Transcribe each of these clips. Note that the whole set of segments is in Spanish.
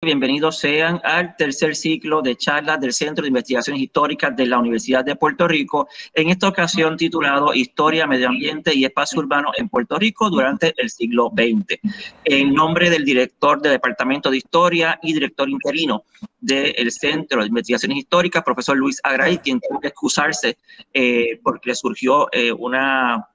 Bienvenidos sean al tercer ciclo de charlas del Centro de Investigaciones Históricas de la Universidad de Puerto Rico, en esta ocasión titulado Historia, Medio Ambiente y Espacio Urbano en Puerto Rico durante el siglo XX. En nombre del director del Departamento de Historia y director interino del Centro de Investigaciones Históricas, profesor Luis Agraí, quien tuvo que excusarse porque le surgió una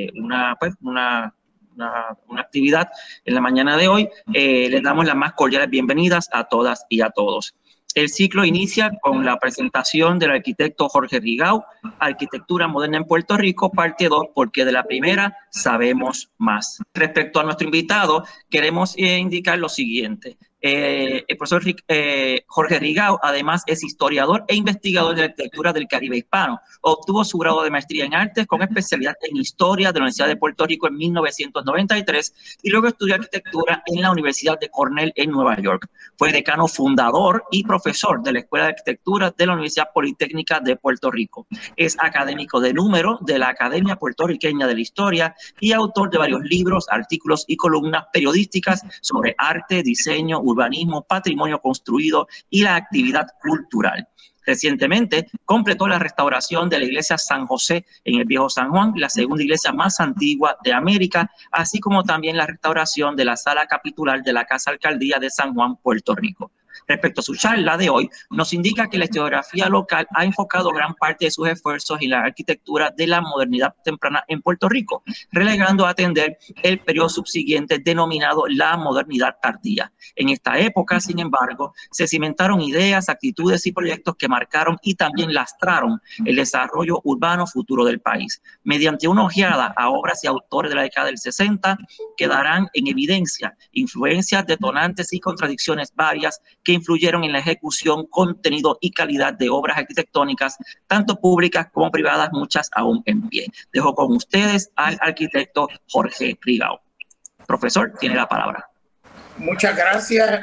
actividad en la mañana de hoy, les damos las más cordiales bienvenidas a todas y a todos. El ciclo inicia con la presentación del arquitecto Jorge Rigau, Arquitectura Moderna en Puerto Rico, parte 2, porque de la primera sabemos más. Respecto a nuestro invitado, queremos indicar lo siguiente. El profesor Jorge Rigau, además, es historiador e investigador de la arquitectura del Caribe hispano. Obtuvo su grado de maestría en artes con especialidad en historia de la Universidad de Puerto Rico en 1993 y luego estudió arquitectura en la Universidad de Cornell en Nueva York. Fue decano fundador y profesor de la Escuela de Arquitectura de la Universidad Politécnica de Puerto Rico. Es académico de número de la Academia Puertorriqueña de la Historia y autor de varios libros, artículos y columnas periodísticas sobre arte, diseño, urbanismo, patrimonio construido y la actividad cultural. Recientemente completó la restauración de la iglesia San José en el Viejo San Juan, la segunda iglesia más antigua de América, así como también la restauración de la sala capitular de la Casa Alcaldía de San Juan, Puerto Rico. Respecto a su charla de hoy, nos indica que la historiografía local ha enfocado gran parte de sus esfuerzos en la arquitectura de la modernidad temprana en Puerto Rico, relegando a atender el periodo subsiguiente denominado la modernidad tardía. En esta época, sin embargo, se cimentaron ideas, actitudes y proyectos que marcaron y también lastraron el desarrollo urbano futuro del país. Mediante una ojeada a obras y autores de la década del 60, quedarán en evidencia influencias, detonantes y contradicciones varias que influyeron en la ejecución, contenido y calidad de obras arquitectónicas, tanto públicas como privadas, muchas aún en pie. Dejo con ustedes al arquitecto Jorge Rigau. Profesor, tiene la palabra. Muchas gracias.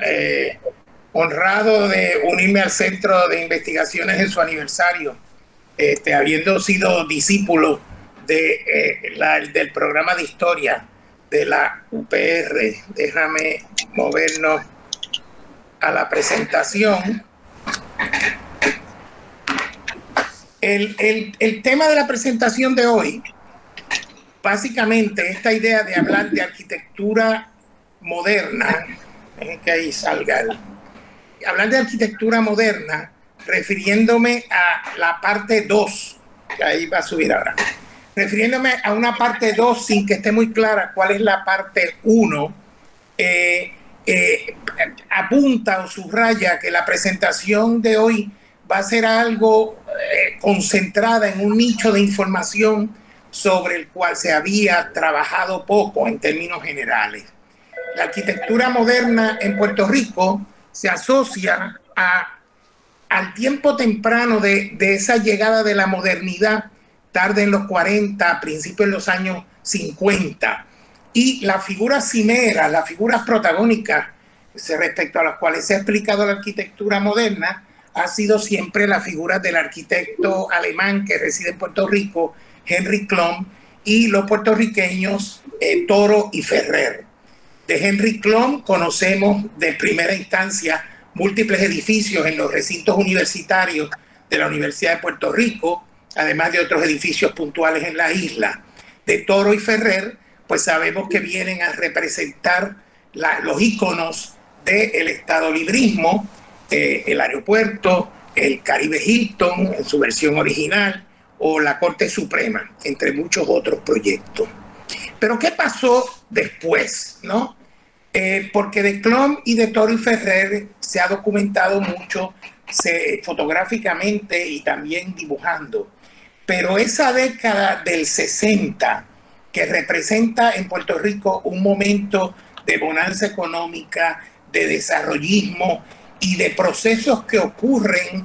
Honrado de unirme al Centro de Investigaciones en su aniversario, habiendo sido discípulo del programa de historia de la UPR. Déjame movernos a la presentación. El tema de la presentación de hoy, básicamente esta idea de hablar de arquitectura moderna, que ahí salga hablar de arquitectura moderna, refiriéndome a la parte 2, que ahí va a subir ahora, refiriéndome a una parte 2 sin que esté muy clara cuál es la parte 1, apunta o subraya que la presentación de hoy va a ser algo concentrada en un nicho de información sobre el cual se había trabajado poco en términos generales. La arquitectura moderna en Puerto Rico se asocia al tiempo temprano de esa llegada de la modernidad, tarde en los 40, principios de los años 50. Y las figuras cimeras, las figuras protagónicas respecto a las cuales se ha explicado la arquitectura moderna, ha sido siempre la figura del arquitecto alemán que reside en Puerto Rico, Henry Klum, y los puertorriqueños Toro y Ferrer. De Henry Klum conocemos de primera instancia múltiples edificios en los recintos universitarios de la Universidad de Puerto Rico, además de otros edificios puntuales en la isla. De Toro y Ferrer, pues sabemos que vienen a representar los íconos del estado librismo, el aeropuerto, el Caribe Hilton en su versión original, o la Corte Suprema, entre muchos otros proyectos. Pero ¿qué pasó después, no? Porque de Klum y de Toro y Ferrer se ha documentado mucho fotográficamente y también dibujando. Pero esa década del 60, que representa en Puerto Rico un momento de bonanza económica, de desarrollismo y de procesos que ocurren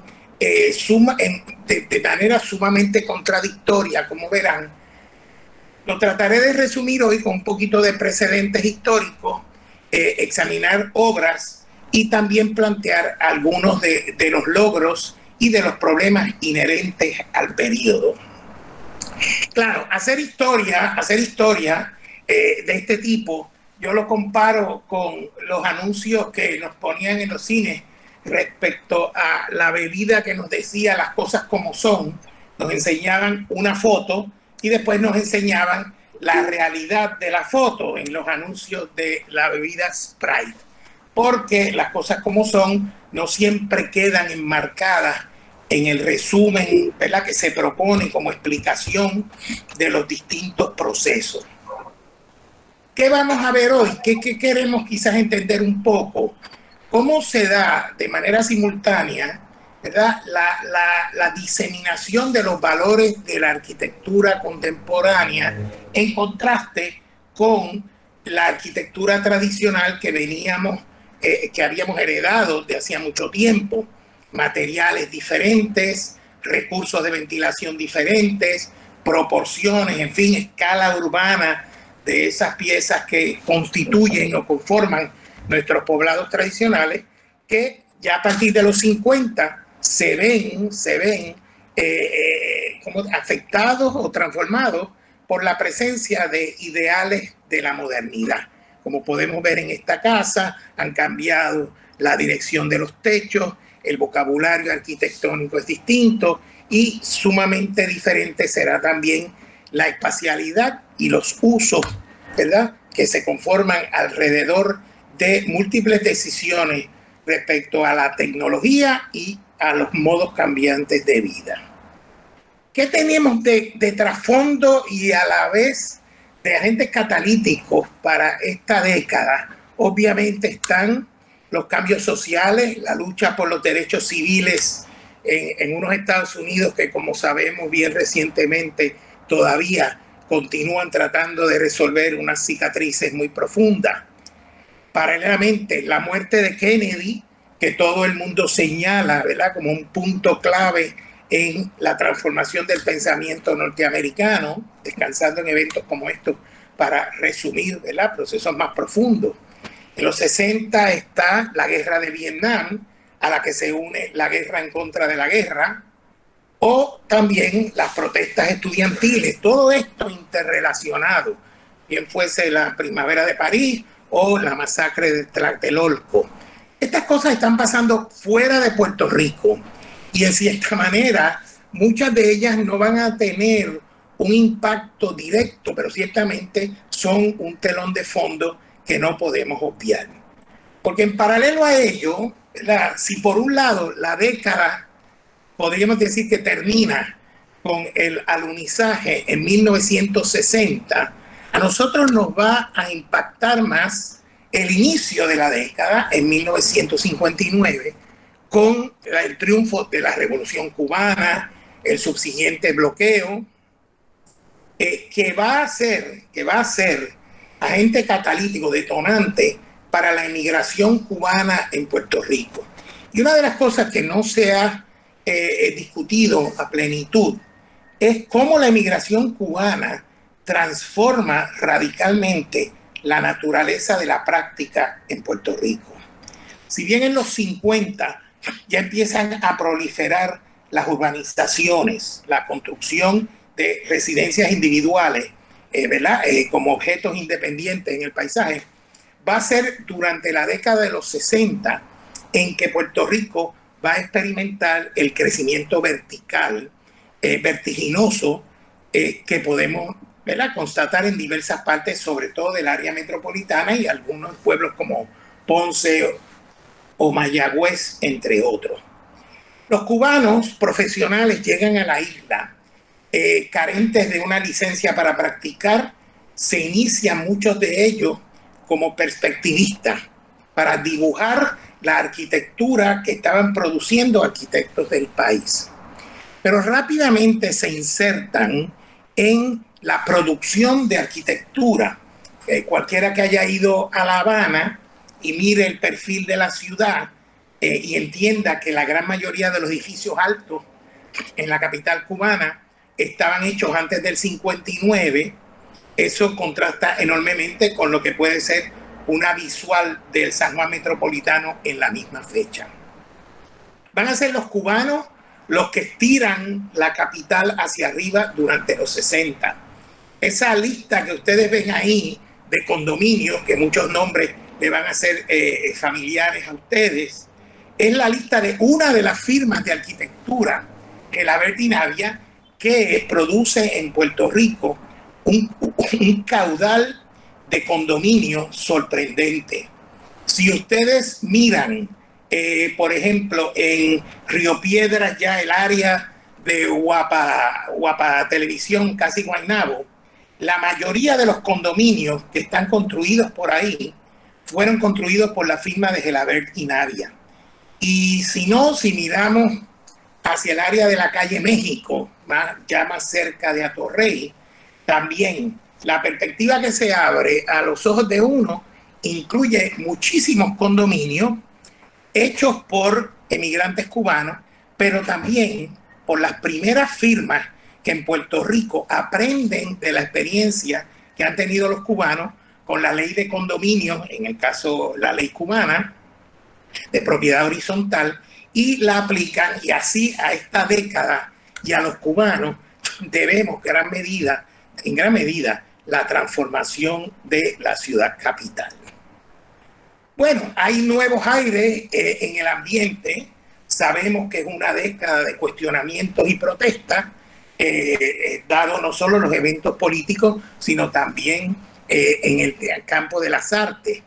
de manera sumamente contradictoria, como verán, lo trataré de resumir hoy con un poquito de precedentes históricos, examinar obras y también plantear algunos de los logros y de los problemas inherentes al periodo. Claro, hacer historia de este tipo yo lo comparo con los anuncios que nos ponían en los cines respecto a la bebida que nos decía las cosas como son. Nos enseñaban una foto y después nos enseñaban la realidad de la foto en los anuncios de la bebida Sprite, porque las cosas como son no siempre quedan enmarcadas en el resumen, ¿verdad?, que se propone como explicación de los distintos procesos. ¿Qué vamos a ver hoy? ¿Qué queremos quizás entender un poco? ¿Cómo se da de manera simultánea, ¿verdad?, la diseminación de los valores de la arquitectura contemporánea en contraste con la arquitectura tradicional que que habíamos heredado de hacía mucho tiempo? Materiales diferentes, recursos de ventilación diferentes, proporciones, en fin, escala urbana de esas piezas que constituyen o conforman nuestros poblados tradicionales, que ya a partir de los 50 se ven como afectados o transformados por la presencia de ideales de la modernidad. Como podemos ver en esta casa, han cambiado la dirección de los techos, el vocabulario arquitectónico es distinto y sumamente diferente será también la espacialidad y los usos, ¿verdad?, que se conforman alrededor de múltiples decisiones respecto a la tecnología y a los modos cambiantes de vida. ¿Qué tenemos de trasfondo y a la vez de agentes catalíticos para esta década? Obviamente están los cambios sociales, la lucha por los derechos civiles en unos Estados Unidos que, como sabemos bien recientemente, todavía continúan tratando de resolver unas cicatrices muy profundas. Paralelamente, la muerte de Kennedy, que todo el mundo señala, ¿verdad?, como un punto clave en la transformación del pensamiento norteamericano, descansando en eventos como estos para resumir, ¿verdad?, procesos más profundos. En los 60 está la guerra de Vietnam, a la que se une la guerra en contra de la guerra, o también las protestas estudiantiles, todo esto interrelacionado, bien fuese la primavera de París o la masacre de Tlatelolco. Estas cosas están pasando fuera de Puerto Rico y en cierta manera muchas de ellas no van a tener un impacto directo, pero ciertamente son un telón de fondo que no podemos obviar. Porque en paralelo a ello, ¿verdad?, si por un lado la década podríamos decir que termina con el alunizaje en 1960, a nosotros nos va a impactar más el inicio de la década en 1959 con el triunfo de la Revolución Cubana, el subsiguiente bloqueo, que va a ser agente catalítico detonante para la emigración cubana en Puerto Rico. Y una de las cosas que no se ha discutido a plenitud es cómo la emigración cubana transforma radicalmente la naturaleza de la práctica en Puerto Rico. Si bien en los 50 ya empiezan a proliferar las urbanizaciones, la construcción de residencias individuales, ¿verdad?, como objetos independientes en el paisaje, va a ser durante la década de los 60 en que Puerto Rico va a experimentar el crecimiento vertical, vertiginoso, que podemos, ¿verdad?, constatar en diversas partes, sobre todo del área metropolitana y algunos pueblos como Ponce o Mayagüez, entre otros. Los cubanos profesionales llegan a la isla carentes de una licencia para practicar. Se inician muchos de ellos como perspectivistas para dibujar la arquitectura que estaban produciendo arquitectos del país. Pero rápidamente se insertan en la producción de arquitectura. Cualquiera que haya ido a La Habana y mire el perfil de la ciudad y entienda que la gran mayoría de los edificios altos en la capital cubana estaban hechos antes del 59, eso contrasta enormemente con lo que puede ser una visual del San Juan metropolitano en la misma fecha. Van a ser los cubanos los que estiran la capital hacia arriba durante los 60. Esa lista que ustedes ven ahí de condominios, que muchos nombres le van a ser familiares a ustedes, es la lista de una de las firmas de arquitectura, Gelabert y Navia, que produce en Puerto Rico un caudal de condominios sorprendente. Si ustedes miran, por ejemplo, en Río Piedras, ya el área de Guapa Televisión, casi Guaynabo, la mayoría de los condominios que están construidos por ahí fueron construidos por la firma de Gelabert y Navia. Y si no, si miramos hacia el área de la calle México, ya más cerca de Atorrey, también la perspectiva que se abre a los ojos de uno incluye muchísimos condominios hechos por emigrantes cubanos, pero también por las primeras firmas que en Puerto Rico aprenden de la experiencia que han tenido los cubanos con la ley de condominios, en el caso la ley cubana de propiedad horizontal, y la aplican, y así a esta década y a los cubanos debemos en gran medida la transformación de la ciudad capital. Bueno, hay nuevos aires en el ambiente. Sabemos que es una década de cuestionamientos y protestas, dado no solo los eventos políticos, sino también en el campo de las artes,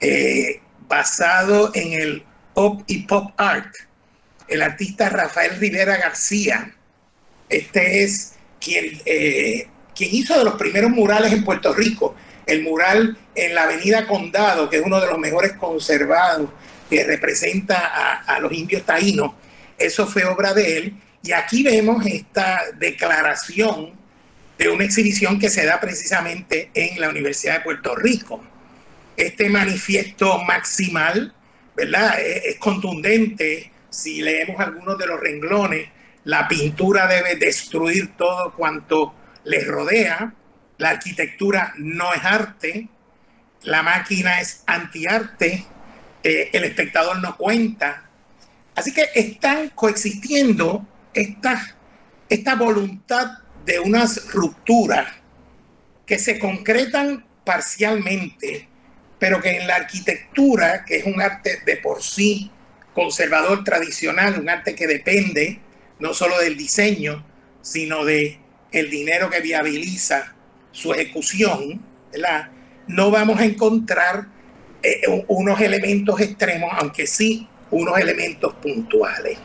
basado en el pop y pop art. El artista Rafael Rivera García, este es quien hizo de los primeros murales en Puerto Rico. El mural en la avenida Condado, que es uno de los mejores conservados, que representa a los indios taínos, eso fue obra de él. Y aquí vemos esta declaración de una exhibición que se da precisamente en la Universidad de Puerto Rico. Este manifiesto maximal, ¿verdad? Es contundente. Si leemos algunos de los renglones, la pintura debe destruir todo cuanto les rodea. La arquitectura no es arte, la máquina es antiarte, el espectador no cuenta. Así que están coexistiendo esta voluntad de unas rupturas que se concretan parcialmente, pero que en la arquitectura, que es un arte de por sí conservador tradicional, un arte que depende no solo del diseño, sino de el dinero que viabiliza su ejecución, ¿verdad? No vamos a encontrar unos elementos extremos, aunque sí unos elementos puntuales.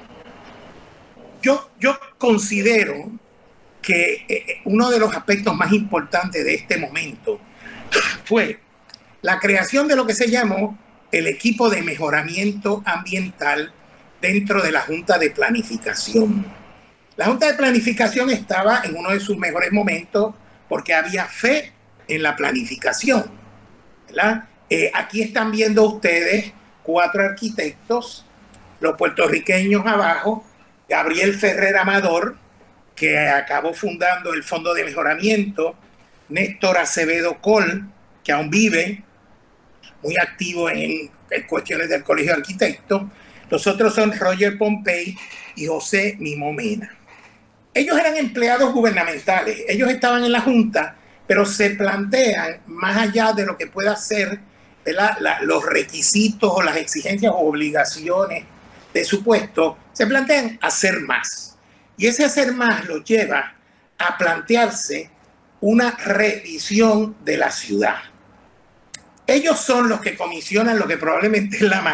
Yo considero que uno de los aspectos más importantes de este momento fue la creación de lo que se llamó el equipo de mejoramiento ambiental dentro de la Junta de Planificación. La Junta de Planificación estaba en uno de sus mejores momentos porque había fe en la planificación, ¿verdad? Aquí están viendo ustedes 4 arquitectos, los puertorriqueños abajo, Gabriel Ferrer Amador, que acabó fundando el Fondo de Mejoramiento, Néstor Acevedo Col, que aún vive, muy activo en cuestiones del Colegio de Arquitectos. Los otros son Roger Pompey y José Mimo Mena. Ellos eran empleados gubernamentales, ellos estaban en la Junta, pero se plantean, más allá de lo que pueda ser, ¿verdad?, los requisitos o las exigencias o obligaciones de su puesto, se plantean hacer más. Y ese hacer más los lleva a plantearse una revisión de la ciudad. Ellos son los que comisionan lo que probablemente es la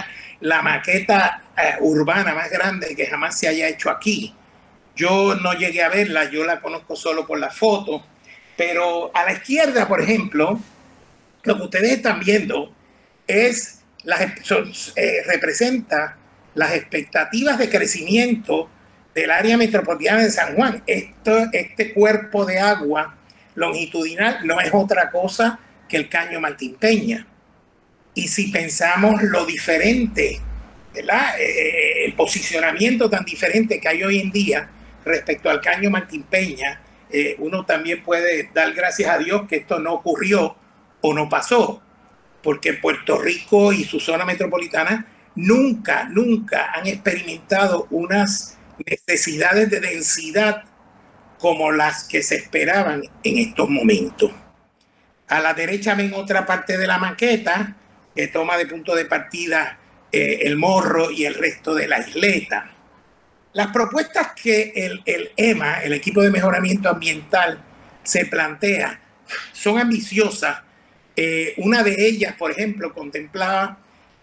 maqueta urbana más grande que jamás se haya hecho aquí. Yo no llegué a verla, yo la conozco solo por la foto, pero a la izquierda, por ejemplo, lo que ustedes están viendo es representa las expectativas de crecimiento del área metropolitana de San Juan. Este cuerpo de agua longitudinal no es otra cosa que el Caño Martín Peña. Y si pensamos lo diferente, ¿verdad?, el posicionamiento tan diferente que hay hoy en día respecto al Caño Martín Peña, uno también puede dar gracias a Dios que esto no ocurrió o no pasó, porque Puerto Rico y su zona metropolitana nunca han experimentado unas necesidades de densidad como las que se esperaban en estos momentos. A la derecha ven otra parte de la maqueta que toma de punto de partida el morro y el resto de la isleta. Las propuestas que el EMA, el Equipo de Mejoramiento Ambiental, se plantea son ambiciosas. Una de ellas, por ejemplo, contemplaba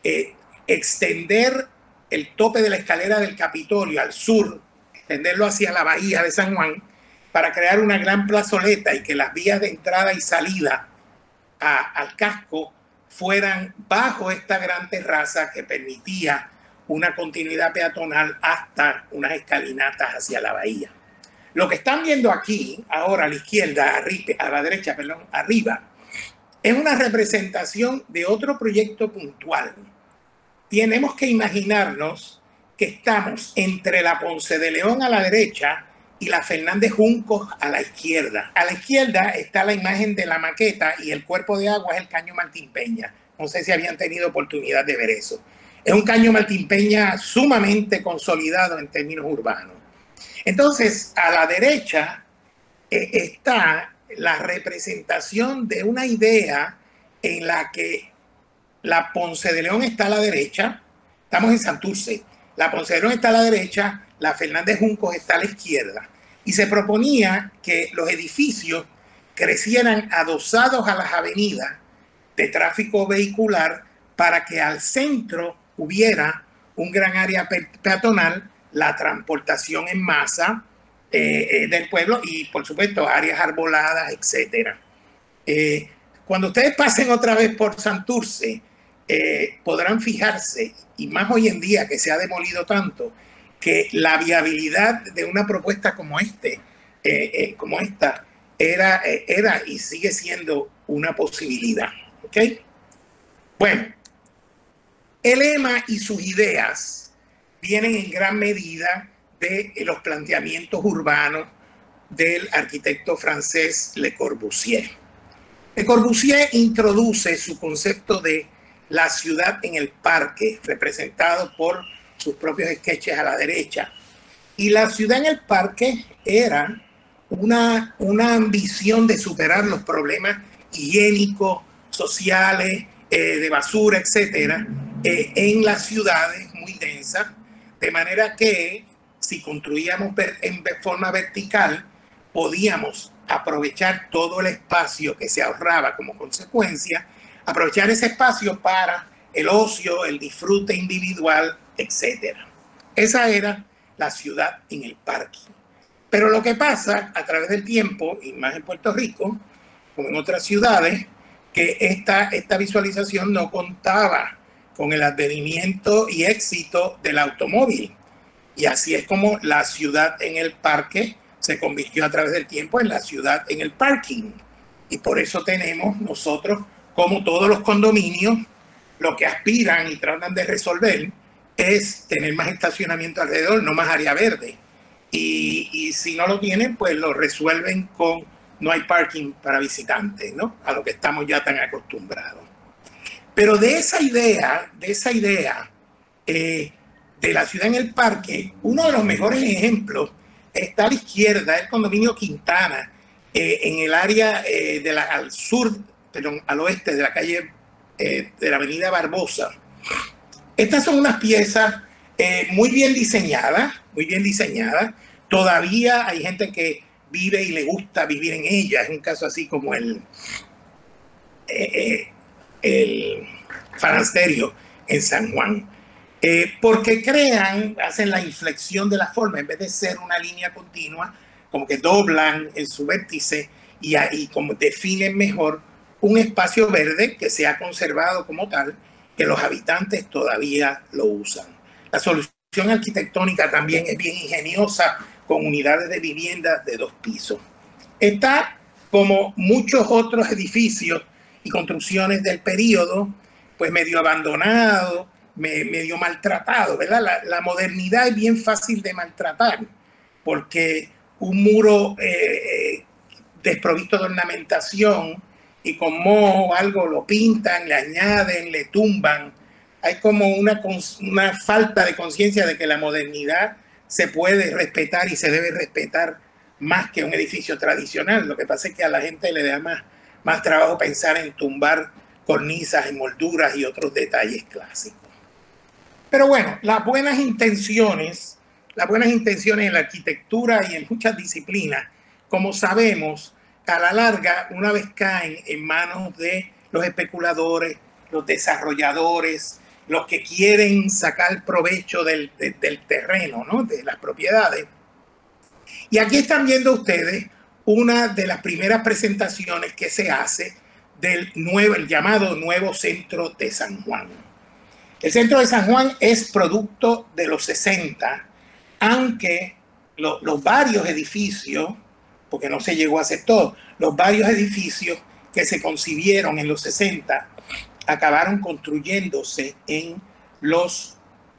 extender el tope de la escalera del Capitolio al sur, extenderlo hacia la bahía de San Juan, para crear una gran plazoleta y que las vías de entrada y salida al casco fueran bajo esta gran terraza que permitía una continuidad peatonal hasta unas escalinatas hacia la bahía. Lo que están viendo aquí, ahora a la izquierda, a la derecha, perdón, arriba, es una representación de otro proyecto puntual. Tenemos que imaginarnos que estamos entre la Ponce de León a la derecha y la Fernández Juncos a la izquierda. A la izquierda está la imagen de la maqueta y el cuerpo de agua es el caño Martín Peña. No sé si habían tenido oportunidad de ver eso. Es un caño Martín Peña sumamente consolidado en términos urbanos. Entonces, a la derecha está la representación de una idea en la que la Ponce de León está a la derecha, estamos en Santurce, la Ponce de León está a la derecha, la Fernández Juncos está a la izquierda, y se proponía que los edificios crecieran adosados a las avenidas de tráfico vehicular para que al centro hubiera un gran área peatonal, la transportación en masa del pueblo y, por supuesto, áreas arboladas, etc. Cuando ustedes pasen otra vez por Santurce, podrán fijarse, y más hoy en día que se ha demolido tanto, que la viabilidad de una propuesta como esta era y sigue siendo una posibilidad. ¿Okay? Bueno, el EMA y sus ideas vienen en gran medida de los planteamientos urbanos del arquitecto francés Le Corbusier. Le Corbusier introduce su concepto de la ciudad en el parque, representado por sus propios sketches a la derecha. Y la ciudad en el parque era una ambición de superar los problemas higiénicos, sociales, de basura, etcétera, en las ciudades muy densas, de manera que si construíamos en forma vertical, podíamos aprovechar todo el espacio que se ahorraba como consecuencia, aprovechar ese espacio para el ocio, el disfrute individual, etcétera. Esa era la ciudad en el parque. Pero lo que pasa a través del tiempo, y más en Puerto Rico, como en otras ciudades, que esta visualización no contaba con el advenimiento y éxito del automóvil. Y así es como la ciudad en el parque se convirtió a través del tiempo en la ciudad en el parking. Y por eso tenemos nosotros, como todos los condominios, lo que aspiran y tratan de resolver es tener más estacionamiento alrededor, no más área verde. Y si no lo tienen, pues lo resuelven con no hay parking para visitantes, ¿no? A lo que estamos ya tan acostumbrados. Pero de esa idea de la ciudad en el parque, uno de los mejores ejemplos está a la izquierda, el condominio Quintana, en el área al sur, perdón, al oeste de la calle de la avenida Barbosa. Estas son unas piezas muy bien diseñadas. Todavía hay gente que vive y le gusta vivir en ellas. Es un caso así como el Farasterio en San Juan. Porque hacen la inflexión de la forma, en vez de ser una línea continua, como que doblan en su vértice y ahí como definen mejor un espacio verde que se ha conservado como tal, que los habitantes todavía lo usan. La solución arquitectónica también es bien ingeniosa, con unidades de vivienda de 2 pisos. Está, como muchos otros edificios y construcciones del periodo, pues medio abandonado, medio maltratado, ¿verdad? La modernidad es bien fácil de maltratar, porque un muro desprovisto de ornamentación y con moho o algo lo pintan, le añaden, le tumban. Hay como una falta de conciencia de que la modernidad se puede respetar y se debe respetar más que un edificio tradicional. Lo que pasa es que a la gente le da más más trabajo pensar en tumbar cornisas y molduras y otros detalles clásicos. Pero bueno, las buenas intenciones en la arquitectura y en muchas disciplinas, como sabemos, a la larga, una vez caen en manos de los especuladores, los desarrolladores, los que quieren sacar provecho del terreno, ¿no? De las propiedades. Y aquí están viendo ustedes una de las primeras presentaciones que se hace del el llamado Nuevo Centro de San Juan. El Centro de San Juan es producto de los 60, aunque los varios edificios, porque no se llegó a hacer todo, los varios edificios que se concibieron en los 60 acabaron construyéndose en los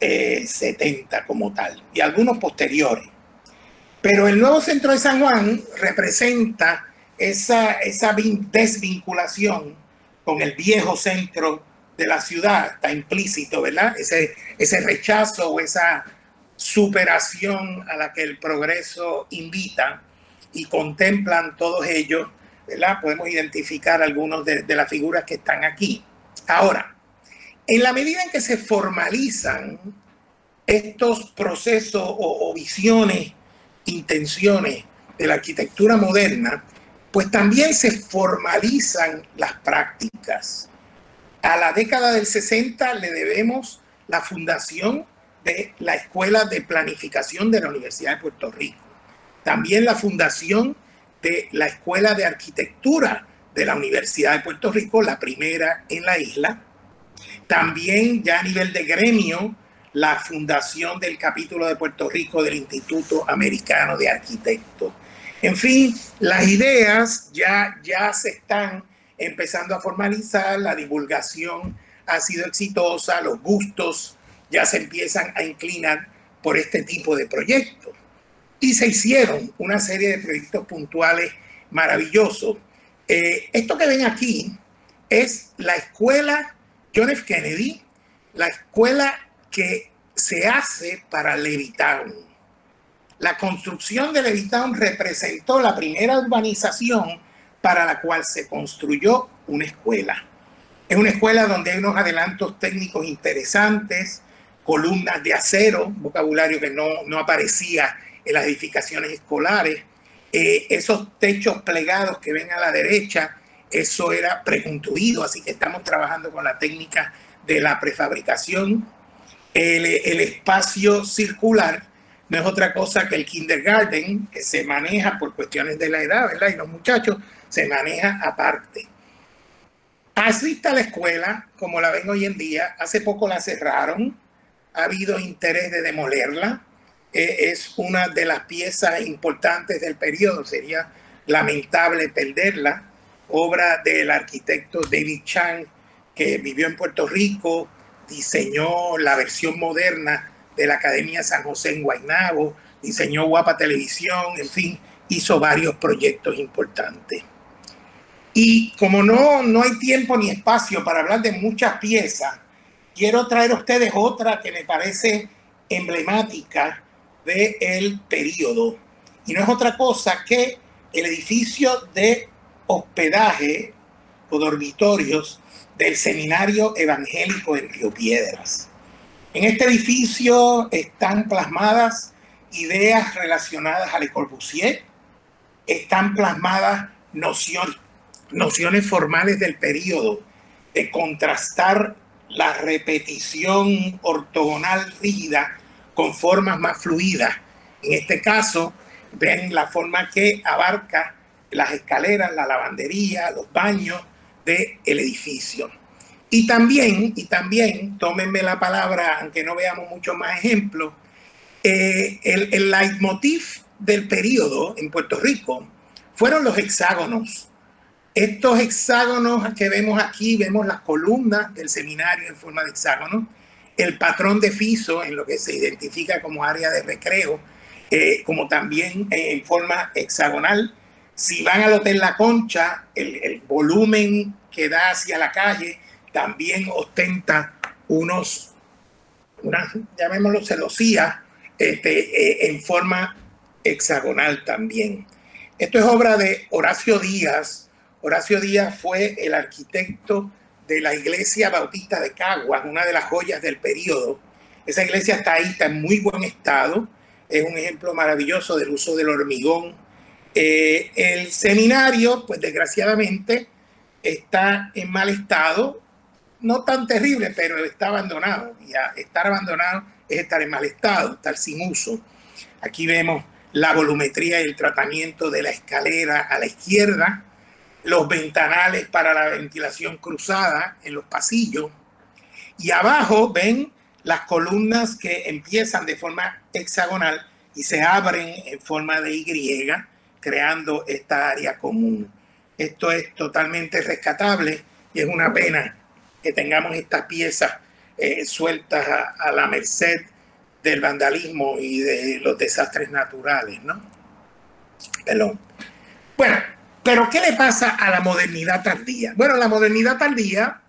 70 como tal, y algunos posteriores. Pero el nuevo Centro de San Juan representa esa desvinculación con el viejo centro de la ciudad. Está implícito, ¿verdad? Ese rechazo o esa superación a la que el progreso invita, y contemplan todos ellos, ¿verdad? Podemos identificar algunos de las figuras que están aquí. Ahora, en la medida en que se formalizan estos procesos o visiones, intenciones de la arquitectura moderna, pues también se formalizan las prácticas. A la década del 60 le debemos la fundación de la Escuela de Planificación de la Universidad de Puerto Rico. También la fundación de la Escuela de Arquitectura de la Universidad de Puerto Rico, la primera en la isla. También ya a nivel de gremio, la fundación del capítulo de Puerto Rico del Instituto Americano de Arquitectos. En fin, las ideas ya se están empezando a formalizar, la divulgación ha sido exitosa, los gustos ya se empiezan a inclinar por este tipo de proyectos. Y se hicieron una serie de proyectos puntuales maravillosos. Esto que ven aquí es la escuela John F. Kennedy, la escuela que se hace para Levittown. La construcción de Levittown representó la primera urbanización para la cual se construyó una escuela. Es una escuela donde hay unos adelantos técnicos interesantes, columnas de acero, vocabulario que no aparecía en las edificaciones escolares. Esos techos plegados que ven a la derecha, eso era preconstruido, así que estamos trabajando con la técnica de la prefabricación. El espacio circular no es otra cosa que el kindergarten, que se maneja por cuestiones de la edad, ¿verdad? Y los muchachos se maneja aparte. Así está la escuela, como la ven hoy en día. Hace poco la cerraron, ha habido interés de demolerla. Es una de las piezas importantes del periodo, sería lamentable perderla. Obra del arquitecto David Chang, que vivió en Puerto Rico, diseñó la versión moderna de la Academia San José en Guaynabo, diseñó Guapa Televisión, en fin, hizo varios proyectos importantes. Y como no hay tiempo ni espacio para hablar de muchas piezas, quiero traer a ustedes otra que me parece emblemática del periodo. Y no es otra cosa que el edificio de hospedaje o dormitorios del Seminario Evangélico en Río Piedras. En este edificio están plasmadas ideas relacionadas a Le Corbusier, están plasmadas nociones formales del periodo, de contrastar la repetición ortogonal rígida con formas más fluidas. En este caso, ven la forma que abarca las escaleras, la lavandería, los baños del edificio. Y también, tómenme la palabra, aunque no veamos muchos más ejemplos, el leitmotiv del periodo en Puerto Rico fueron los hexágonos. Estos hexágonos que vemos aquí, vemos las columnas del seminario en forma de hexágono, el patrón de Fiso en lo que se identifica como área de recreo, como también en forma hexagonal. Si van al Hotel La Concha, el volumen que da hacia la calle también ostenta unas, llamémoslo celosías, en forma hexagonal también. Esto es obra de Horacio Díaz, Horacio Díaz fue el arquitecto de la iglesia bautista de Caguas, una de las joyas del periodo. Esa iglesia está ahí, está en muy buen estado, es un ejemplo maravilloso del uso del hormigón. El seminario, pues desgraciadamente, está en mal estado, no tan terrible, pero está abandonado. Y estar abandonado es estar en mal estado, estar sin uso. Aquí vemos la volumetría y el tratamiento de la escalera a la izquierda, los ventanales para la ventilación cruzada en los pasillos, y abajo ven las columnas que empiezan de forma hexagonal y se abren en forma de Y, creando esta área común. Esto es totalmente rescatable y es una pena que tengamos estas piezas sueltas a la merced del vandalismo y de los desastres naturales, ¿no? Perdón. Bueno, pero ¿qué le pasa a la modernidad tardía? Bueno, la modernidad tardía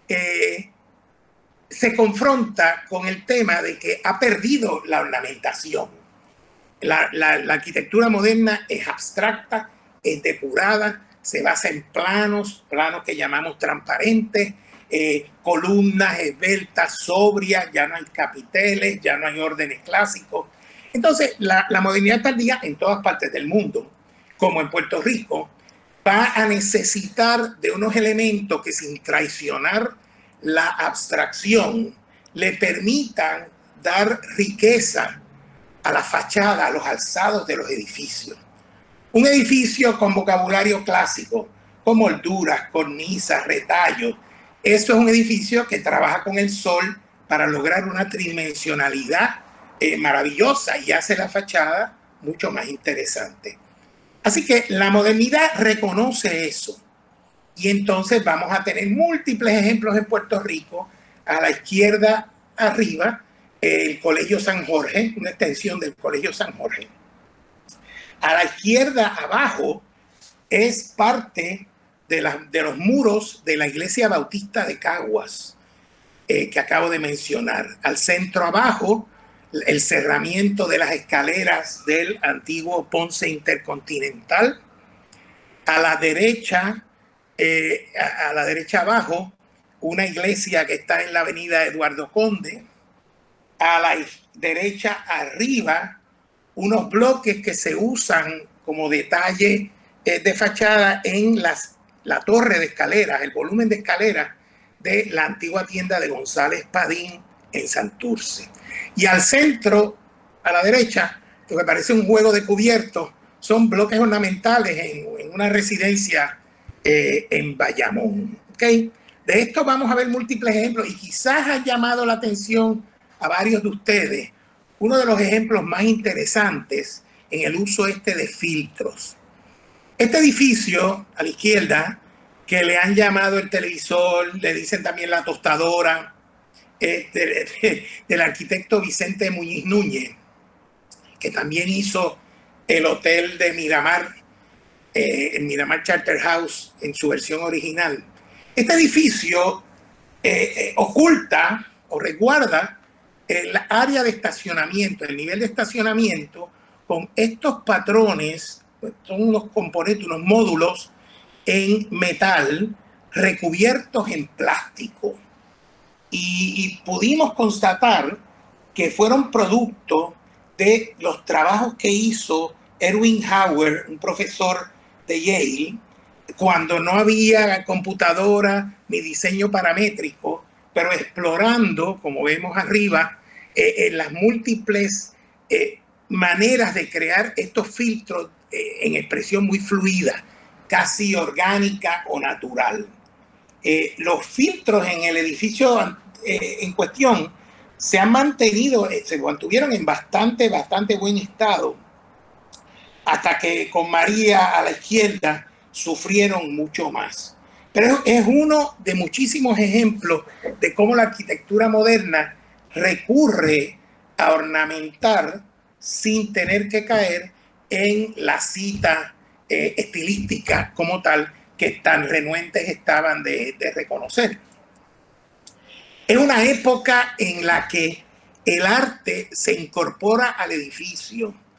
se confronta con el tema de que ha perdido la ornamentación. La arquitectura moderna es abstracta, es depurada, se basa en planos que llamamos transparentes, columnas esbeltas, sobrias, ya no hay capiteles, ya no hay órdenes clásicos. Entonces, la modernidad tardía en todas partes del mundo, como en Puerto Rico, va a necesitar de unos elementos que, sin traicionar la abstracción, le permitan dar riqueza a la fachada, a los alzados de los edificios. Un edificio con vocabulario clásico, con molduras, cornisas, retallos, eso es un edificio que trabaja con el sol para lograr una tridimensionalidad maravillosa y hace la fachada mucho más interesante. Así que la modernidad reconoce eso. Y entonces vamos a tener múltiples ejemplos en Puerto Rico. A la izquierda arriba, el Colegio San Jorge, una extensión del Colegio San Jorge. A la izquierda abajo es parte de los muros de la Iglesia Bautista de Caguas, que acabo de mencionar. Al centro abajo, el cerramiento de las escaleras del antiguo Ponce Intercontinental. A la derecha abajo, una iglesia que está en la avenida Eduardo Conde. A la derecha arriba, unos bloques que se usan como detalle de fachada en la torre de escaleras, el volumen de escaleras de la antigua tienda de González Padín en Santurce. Y al centro, a la derecha, lo que parece un juego de cubiertos, son bloques ornamentales en una residencia en Bayamón. ¿Okay? De esto vamos a ver múltiples ejemplos y quizás ha llamado la atención a varios de ustedes uno de los ejemplos más interesantes en el uso de filtros. Este edificio a la izquierda, que le han llamado el televisor, le dicen también la tostadora, del arquitecto Vicente Muñiz Núñez, que también hizo el hotel de Miramar, el Miramar Charter House en su versión original. Este edificio oculta o resguarda el área de estacionamiento, el nivel de estacionamiento, con estos patrones, son unos componentes, unos módulos en metal recubiertos en plástico. Y pudimos constatar que fueron producto de los trabajos que hizo Erwin Hauer, un profesor de Yale, cuando no había computadora ni diseño paramétrico, pero explorando, como vemos arriba, las múltiples maneras de crear estos filtros en expresión muy fluida, casi orgánica o natural. Los filtros en el edificio en cuestión se han mantenido, se mantuvieron en bastante buen estado, hasta que con María a la izquierda sufrieron mucho más. Pero es uno de muchísimos ejemplos de cómo la arquitectura moderna recurre a ornamentar sin tener que caer en la cita estilística como tal que tan renuentes estaban de reconocer. Es una época en la que el arte se incorpora al edificio.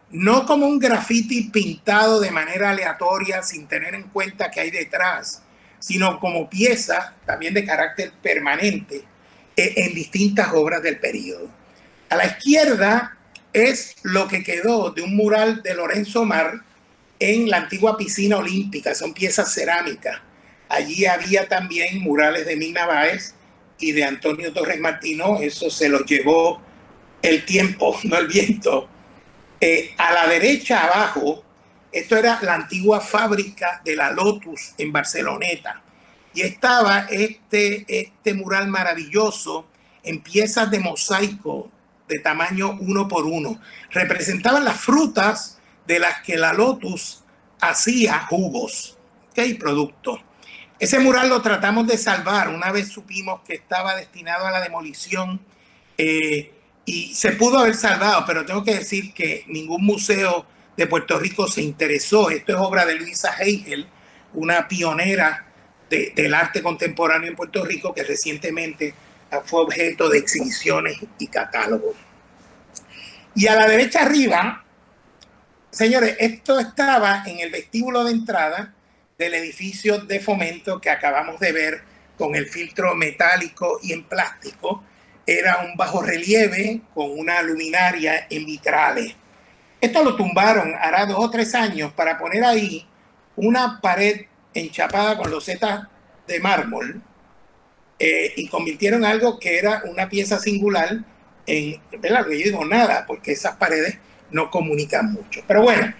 no como un graffiti pintado de manera aleatoria sin tener en cuenta qué hay detrás, sino como pieza también de carácter permanente en distintas obras del periodo. A la izquierda es lo que quedó de un mural de Lorenzo Mar en la antigua piscina olímpica, son piezas cerámicas. Allí había también murales de Mina Báez y de Antonio Torres Martino, eso se los llevó el tiempo, no el viento. A la derecha abajo, esto era la antigua fábrica de la Lotus en Barceloneta. Y estaba este mural maravilloso en piezas de mosaico de tamaño 1x1. Representaban las frutas de las que la Lotus hacía jugos, ¿okay? Productos. Ese mural lo tratamos de salvar una vez supimos que estaba destinado a la demolición. Y se pudo haber salvado, pero tengo que decir que ningún museo de Puerto Rico se interesó. Esto es obra de Luisa Hegel, una pionera del arte contemporáneo en Puerto Rico que recientemente fue objeto de exhibiciones y catálogos. Y a la derecha arriba, señores, esto estaba en el vestíbulo de entrada del edificio de Fomento que acabamos de ver con el filtro metálico y en plástico. Era un bajorrelieve con una luminaria en vitrales. Esto lo tumbaron hará 2 o 3 años para poner ahí una pared enchapada con losetas de mármol y convirtieron algo que era una pieza singular en, ¿verdad? Yo digo nada, porque esas paredes no comunican mucho. Pero bueno,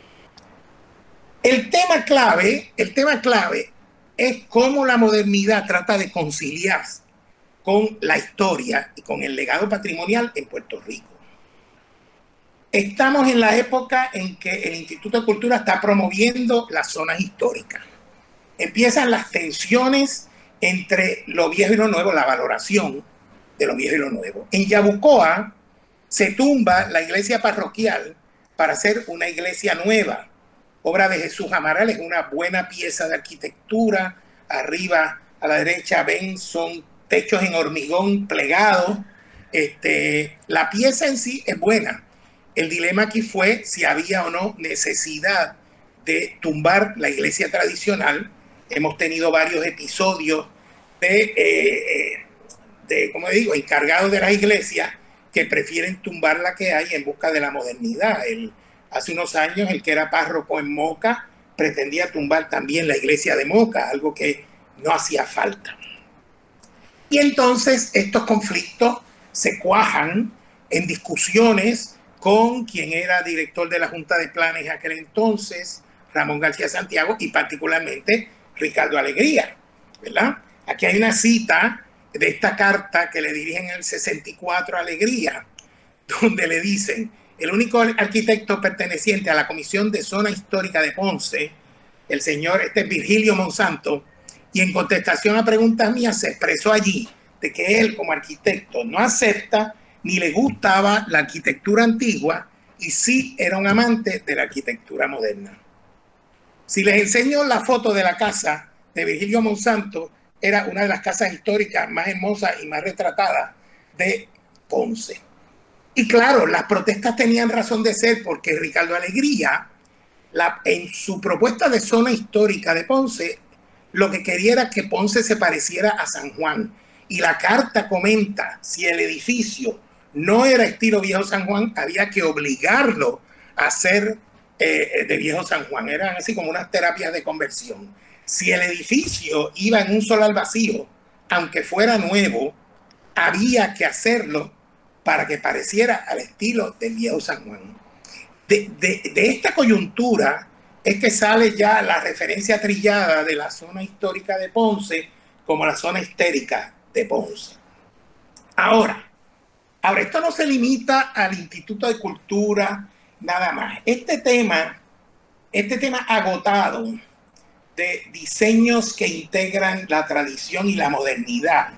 el tema clave es cómo la modernidad trata de conciliar con la historia y con el legado patrimonial en Puerto Rico. Estamos en la época en que el Instituto de Cultura está promoviendo las zonas históricas. Empiezan las tensiones entre lo viejo y lo nuevo, la valoración de lo viejo y lo nuevo. En Yabucoa se tumba la iglesia parroquial para hacer una iglesia nueva. Obra de Jesús Amaral, es una buena pieza de arquitectura. Arriba a la derecha ven, son techos en hormigón plegado. La pieza en sí es buena. El dilema aquí fue si había o no necesidad de tumbar la iglesia tradicional. Hemos tenido varios episodios de como digo, encargados de las iglesias que prefieren tumbar la que hay en busca de la modernidad. Hace unos años el que era párroco en Moca pretendía tumbar también la iglesia de Moca, algo que no hacía falta. Y entonces estos conflictos se cuajan en discusiones con quien era director de la Junta de Planes en aquel entonces, Ramón García Santiago, y particularmente Ricardo Alegría, ¿verdad? Aquí hay una cita de esta carta que le dirigen en el 64 a Alegría, donde le dicen: el único arquitecto perteneciente a la Comisión de Zona Histórica de Ponce, el señor Virgilio Monsanto, y en contestación a preguntas mías se expresó allí de que él como arquitecto no acepta ni le gustaba la arquitectura antigua y sí era un amante de la arquitectura moderna. Si les enseño la foto de la casa de Virgilio Monsanto, era una de las casas históricas más hermosas y más retratadas de Ponce. Y claro, las protestas tenían razón de ser porque Ricardo Alegría, en su propuesta de zona histórica de Ponce, lo que quería era que Ponce se pareciera a San Juan. Y la carta comenta, si el edificio no era estilo Viejo San Juan, había que obligarlo a ser de Viejo San Juan. Eran así como unas terapias de conversión. Si el edificio iba en un solar vacío, aunque fuera nuevo, había que hacerlo para que pareciera al estilo del Viejo San Juan. De esta coyuntura es que sale ya la referencia trillada de la zona histórica de Ponce como la zona histérica de Ponce. Ahora, esto no se limita al Instituto de Cultura nada más. Este tema agotado de diseños que integran la tradición y la modernidad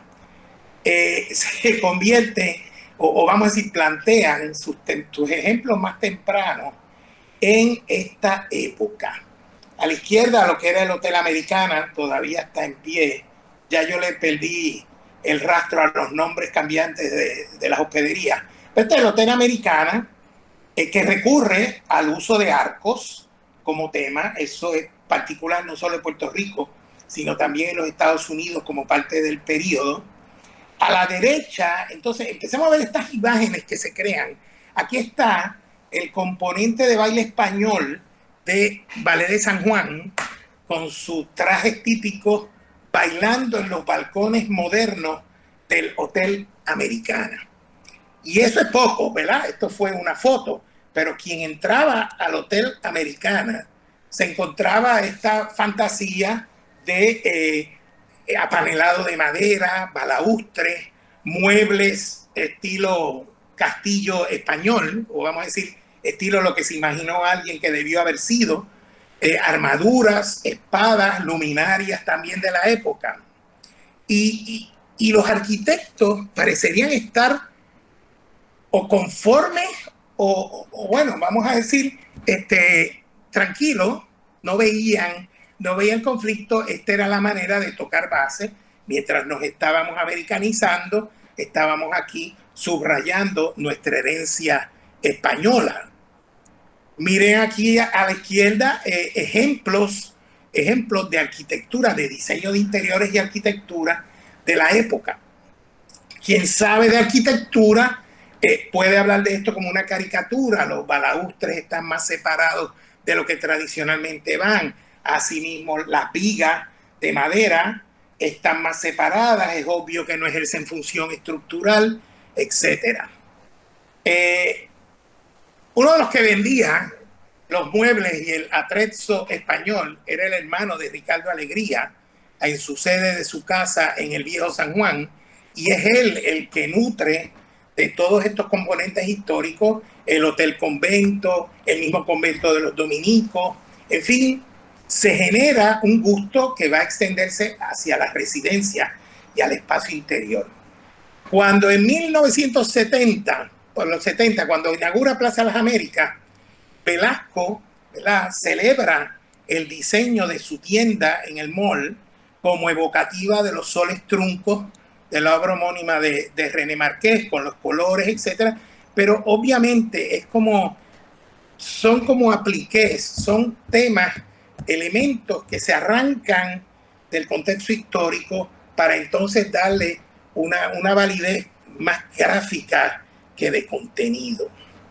se convierte, o vamos a decir, plantean sus ejemplos más tempranos en esta época. A la izquierda, lo que era el Hotel Americana todavía está en pie. Ya yo le perdí el rastro a los nombres cambiantes de las hospederías. Pero este es el Hotel Americana, que recurre al uso de arcos como tema. Eso es particular no solo en Puerto Rico, sino también en los Estados Unidos como parte del periodo. A la derecha, entonces, empecemos a ver estas imágenes que se crean. Aquí está el componente de baile español de Ballet de San Juan, con sus trajes típicos, bailando en los balcones modernos del Hotel Americana. Y eso es poco, ¿verdad? Esto fue una foto, pero quien entraba al Hotel Americana se encontraba esta fantasía de apanelado de madera, balaustres, muebles estilo castillo español, o vamos a decir, estilo lo que se imaginó alguien que debió haber sido, armaduras, espadas, luminarias también de la época. Y los arquitectos parecerían estar o conformes o bueno, vamos a decir, tranquilos, no veían conflicto. Esta era la manera de tocar base mientras nos estábamos americanizando, estábamos aquí subrayando nuestra herencia española. Miren aquí a la izquierda ejemplos de arquitectura, de diseño de interiores y arquitectura de la época. Quien sabe de arquitectura puede hablar de esto como una caricatura. Los balaustres están más separados de lo que tradicionalmente van. Asimismo, las vigas de madera están más separadas. Es obvio que no ejercen función estructural, etc. Uno de los que vendía los muebles y el atrezzo español era el hermano de Ricardo Alegría, en su sede de su casa en el Viejo San Juan, y es él el que nutre de todos estos componentes históricos el Hotel Convento, el mismo convento de los dominicos. En fin, se genera un gusto que va a extenderse hacia la residencia y al espacio interior. Cuando en 1970, por los 70, cuando inaugura Plaza Las Américas, Velasco, ¿verdad?, celebra el diseño de su tienda en el mall como evocativa de los soles truncos de la obra homónima de René Marqués, con los colores, etcétera. Pero obviamente es como, son como apliqués, son temas, elementos que se arrancan del contexto histórico para entonces darle una validez más gráfica que de contenido.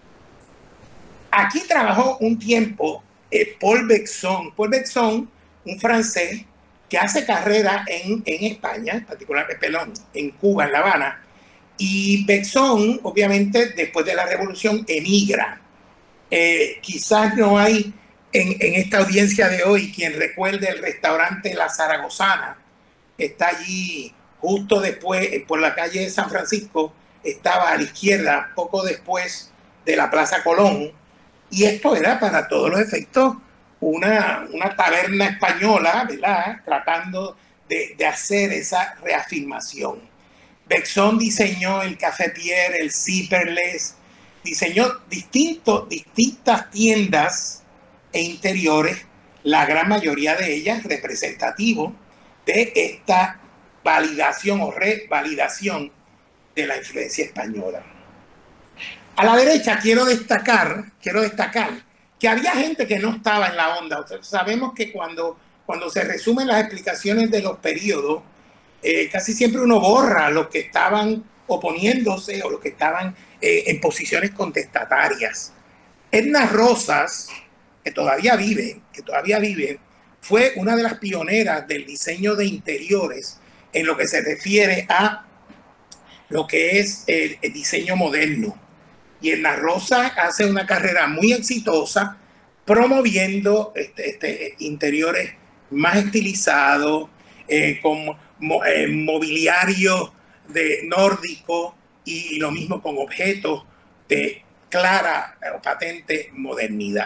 Aquí trabajó un tiempo Paul Bexon. Paul Bexon, un francés que hace carrera en España, particularmente en Cuba, en La Habana. Y Bexon, obviamente, después de la revolución, emigra. Quizás no hay en esta audiencia de hoy quien recuerde el restaurante La Zaragozana, que está allí justo después, por la calle de San Francisco, estaba a la izquierda, poco después de la Plaza Colón. Y esto era para todos los efectos una taberna española, ¿verdad?, tratando de hacer esa reafirmación. Bexon diseñó el Café Pierre, el Zipperles, diseñó distintas tiendas e interiores, la gran mayoría de ellas representativos de esta validación o revalidación de la influencia española. A la derecha quiero destacar que había gente que no estaba en la onda. Sabemos que cuando se resumen las explicaciones de los periodos, casi siempre uno borra a los que estaban oponiéndose o los que estaban en posiciones contestatarias. Edna Rosas, que todavía vive, fue una de las pioneras del diseño de interiores en lo que se refiere a lo que es el diseño moderno. Y Edna Rosas hace una carrera muy exitosa promoviendo interiores más estilizados, con mobiliario de nórdico y lo mismo con objetos de clara o patente modernidad.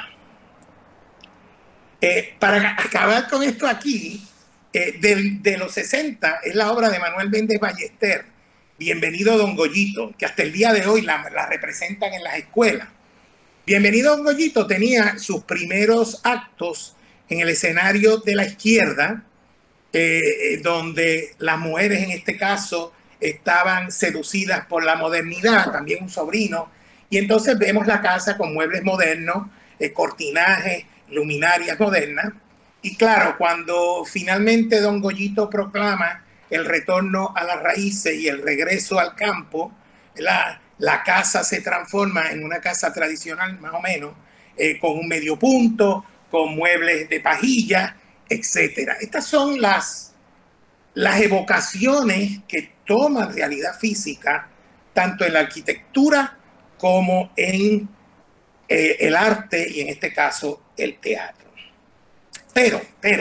Para acabar con esto aquí, de los 60 es la obra de Manuel Méndez Ballester, Bienvenido Don Goyito, que hasta el día de hoy la representan en las escuelas. Bienvenido Don Goyito tenía sus primeros actos en el escenario de la izquierda, donde las mujeres en este caso estaban seducidas por la modernidad, también un sobrino, Y entonces vemos la casa con muebles modernos, cortinaje, luminarias modernas. Y claro, cuando finalmente don Goyito proclama el retorno a las raíces y el regreso al campo, la casa se transforma en una casa tradicional más o menos, con un medio punto, con muebles de pajilla, etcétera. Estas son las evocaciones que toman realidad física, tanto en la arquitectura como en el arte y en este caso el teatro. Pero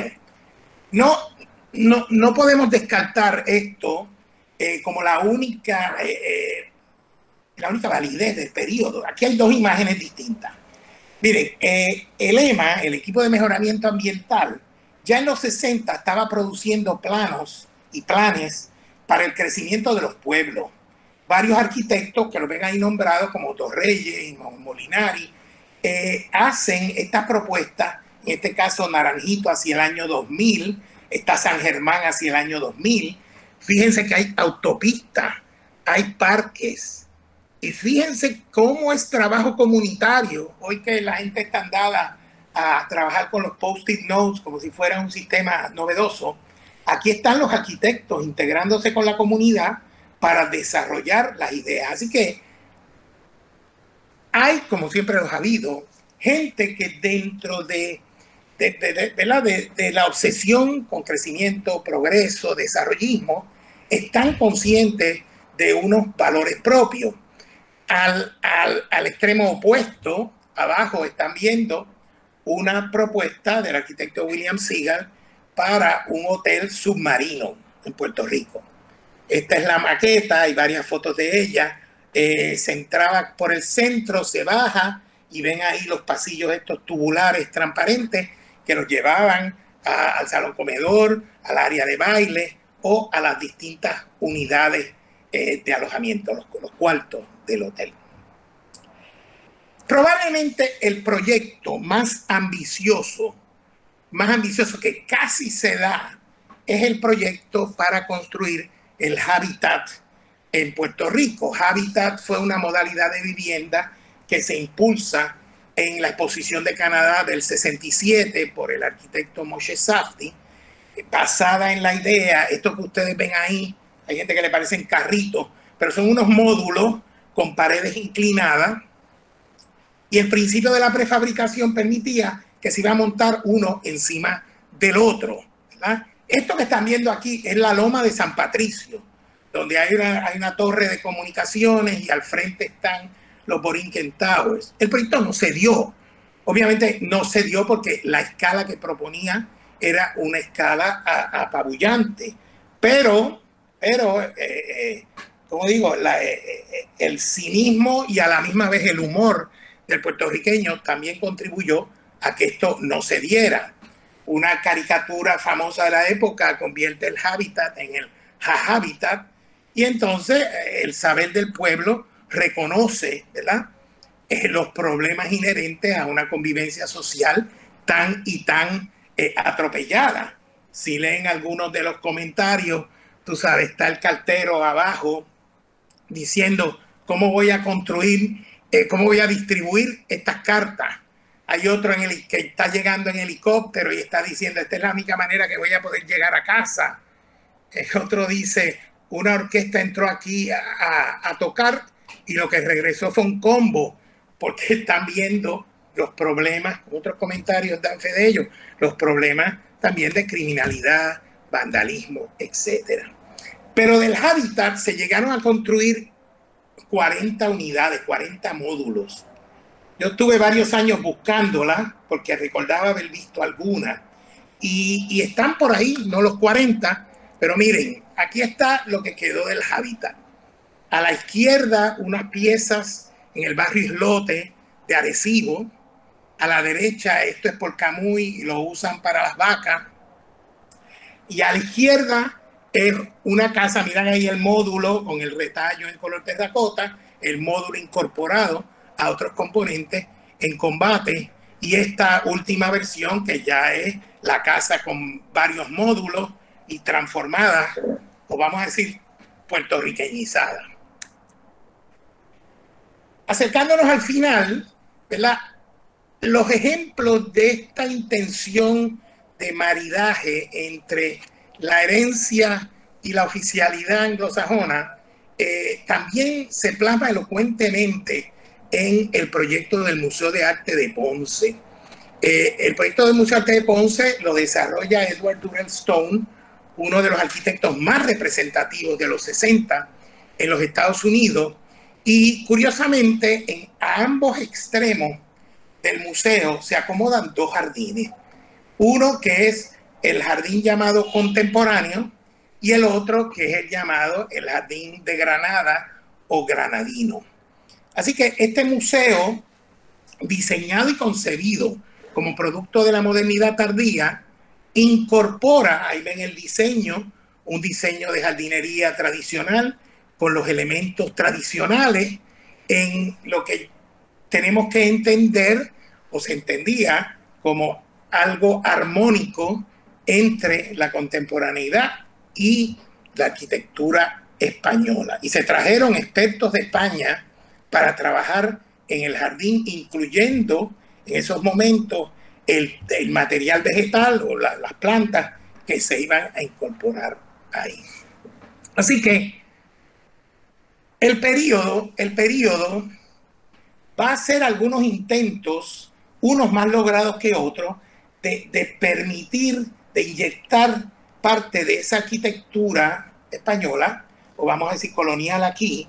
no podemos descartar esto como la única validez del periodo. Aquí hay dos imágenes distintas. Miren, el EMA, el equipo de mejoramiento ambiental, ya en los 60 estaba produciendo planos y planes para el crecimiento de los pueblos. Varios arquitectos que lo ven ahí nombrados como Torreyes y Molinari hacen esta propuesta, en este caso Naranjito hacia el año 2000, está San Germán hacia el año 2000. Fíjense que hay autopistas, hay parques, y fíjense cómo es trabajo comunitario. Hoy que la gente está andada a trabajar con los post-it notes como si fuera un sistema novedoso, aquí están los arquitectos integrándose con la comunidad para desarrollar las ideas. Así que hay, como siempre los ha habido, gente que dentro de la obsesión con crecimiento, progreso, desarrollismo, están conscientes de unos valores propios. Al extremo opuesto, abajo están viendo una propuesta del arquitecto William Seagal para un hotel submarino en Puerto Rico. Esta es la maqueta, hay varias fotos de ella. Se entraba por el centro, se baja y ven ahí los pasillos estos tubulares transparentes que los llevaban al salón comedor, al área de baile o a las distintas unidades de alojamiento, los cuartos del hotel. Probablemente el proyecto más ambicioso que casi se da, es el proyecto para construir el Habitat en Puerto Rico. Habitat fue una modalidad de vivienda que se impulsa en la exposición de Canadá del 67 por el arquitecto Moshe Safdie, basada en la idea, esto que ustedes ven ahí, hay gente que le parecen carritos, pero son unos módulos con paredes inclinadas, y el principio de la prefabricación permitía que se iba a montar uno encima del otro, ¿verdad? Esto que están viendo aquí es la loma de San Patricio, donde hay una torre de comunicaciones y al frente están los Borinquen Towers. El proyecto no se dio. Obviamente no se dio porque la escala que proponía era una escala apabullante. Pero como digo, el cinismo y a la misma vez el humor del puertorriqueño también contribuyó a que esto no se diera. Una caricatura famosa de la época convierte el Habitat en el Habitat, y entonces el saber del pueblo reconoce, ¿verdad?, los problemas inherentes a una convivencia social tan atropellada. Si leen algunos de los comentarios, tú sabes, está el cartero abajo diciendo cómo voy a construir, cómo voy a distribuir estas cartas. Hay otro que está llegando en helicóptero y está diciendo, esta es la única manera que voy a poder llegar a casa. Otro dice, una orquesta entró aquí a tocar y lo que regresó fue un combo, porque están viendo los problemas, otros comentarios dan fe de ellos, los problemas también de criminalidad, vandalismo, etc. Pero del Habitat se llegaron a construir 40 unidades, 40 módulos. Yo estuve varios años buscándola porque recordaba haber visto algunas y están por ahí, no los 40, pero miren, aquí está lo que quedó del Habitat. A la izquierda, unas piezas en el barrio Islote de Arecibo. A la derecha, esto es por Camuy y lo usan para las vacas. Y a la izquierda es una casa, miran ahí el módulo con el retallo en color terracota, el módulo incorporado a otros componentes en Combate, y esta última versión que ya es la casa con varios módulos y transformada, o vamos a decir puertorriqueñizada. Acercándonos al final, ¿verdad? Los ejemplos de esta intención de maridaje entre la herencia y la oficialidad anglosajona también se plasma elocuentemente en el proyecto del Museo de Arte de Ponce. El proyecto del Museo de Arte de Ponce lo desarrolla Edward Durell Stone, uno de los arquitectos más representativos de los 60 en los Estados Unidos, y curiosamente a ambos extremos del museo se acomodan dos jardines. Uno que es el jardín llamado contemporáneo y el otro que es el llamado el jardín de Granada o granadino. Así que este museo, diseñado y concebido como producto de la modernidad tardía, incorpora, ahí ven el diseño, un diseño de jardinería tradicional con los elementos tradicionales en lo que tenemos que entender o se entendía como algo armónico entre la contemporaneidad y la arquitectura española. Y se trajeron expertos de España para trabajar en el jardín, incluyendo en esos momentos el material vegetal o las plantas que se iban a incorporar ahí. Así que el periodo va a hacer algunos intentos, unos más logrados que otros, de permitir, de inyectar parte de esa arquitectura española, o vamos a decir colonial aquí.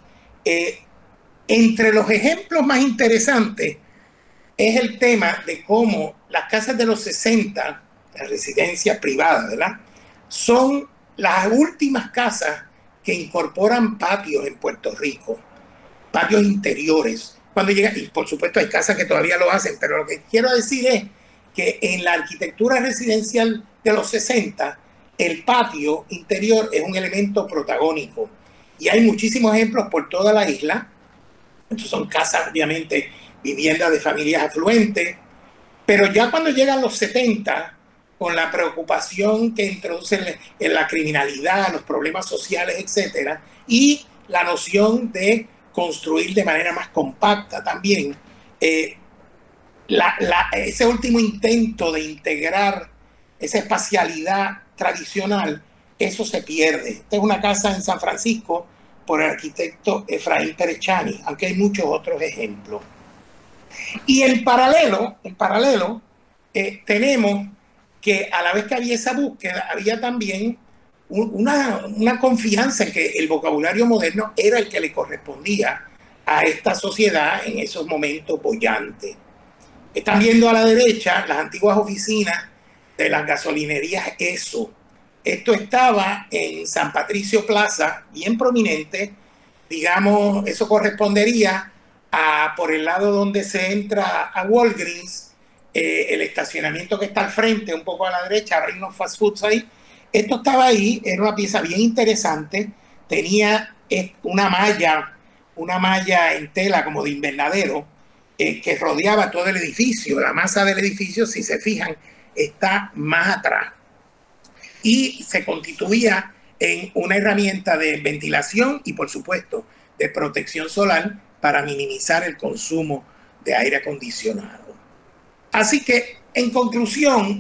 Entre los ejemplos más interesantes es el tema de cómo las casas de los 60, las residencias privadas, ¿verdad?, son las últimas casas que incorporan patios en Puerto Rico, patios interiores. Cuando llega, y por supuesto hay casas que todavía lo hacen, pero lo que quiero decir es que en la arquitectura residencial de los 60, el patio interior es un elemento protagónico. Y hay muchísimos ejemplos por toda la isla. Entonces son casas, obviamente, viviendas de familias afluentes. Pero ya cuando llegan los 70, con la preocupación que introducen en la criminalidad, los problemas sociales, etcétera, y la noción de construir de manera más compacta también, ese último intento de integrar esa espacialidad tradicional, eso se pierde. Esta es una casa en San Francisco por el arquitecto Efraín Perechani, aunque hay muchos otros ejemplos. Y en paralelo tenemos que a la vez que había esa búsqueda, había también una confianza en que el vocabulario moderno era el que le correspondía a esta sociedad en esos momentos bollantes. Están viendo a la derecha las antiguas oficinas de las gasolinerías ESO. Esto estaba en San Patricio Plaza, bien prominente. Digamos, eso correspondería a por el lado donde se entra a Walgreens, el estacionamiento que está al frente, un poco a la derecha, hay unos fast foods ahí. Esto estaba ahí, era una pieza bien interesante, tenía una malla en tela como de invernadero que rodeaba todo el edificio. La masa del edificio, si se fijan, está más atrás. Y se constituía en una herramienta de ventilación y, por supuesto, de protección solar para minimizar el consumo de aire acondicionado. Así que, en conclusión,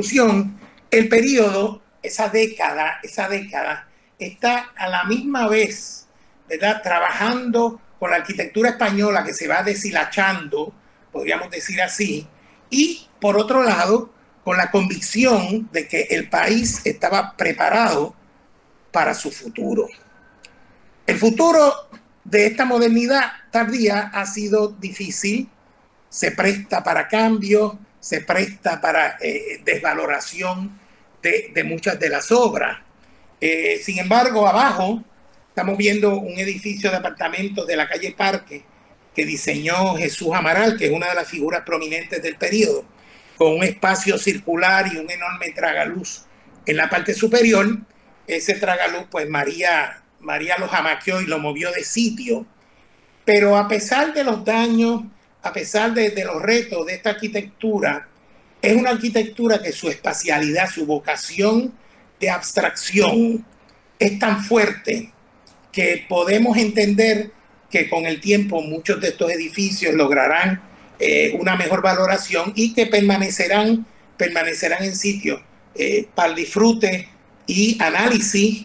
el periodo, esa década, está a la misma vez, ¿verdad?, trabajando con la arquitectura española que se va deshilachando, podríamos decir así, y por otro lado, con la convicción de que el país estaba preparado para su futuro. El futuro de esta modernidad tardía ha sido difícil, se presta para cambios, se presta para desvaloración de muchas de las obras. Sin embargo, abajo estamos viendo un edificio de apartamentos de la calle Parque que diseñó Jesús Amaral, que es una de las figuras prominentes del periodo, con un espacio circular y un enorme tragaluz en la parte superior. Ese tragaluz, pues María lo jamaqueó y lo movió de sitio. Pero a pesar de los daños, a pesar de los retos de esta arquitectura, es una arquitectura que su espacialidad, su vocación de abstracción es tan fuerte que podemos entender que con el tiempo muchos de estos edificios lograrán una mejor valoración y que permanecerán en sitio para el disfrute y análisis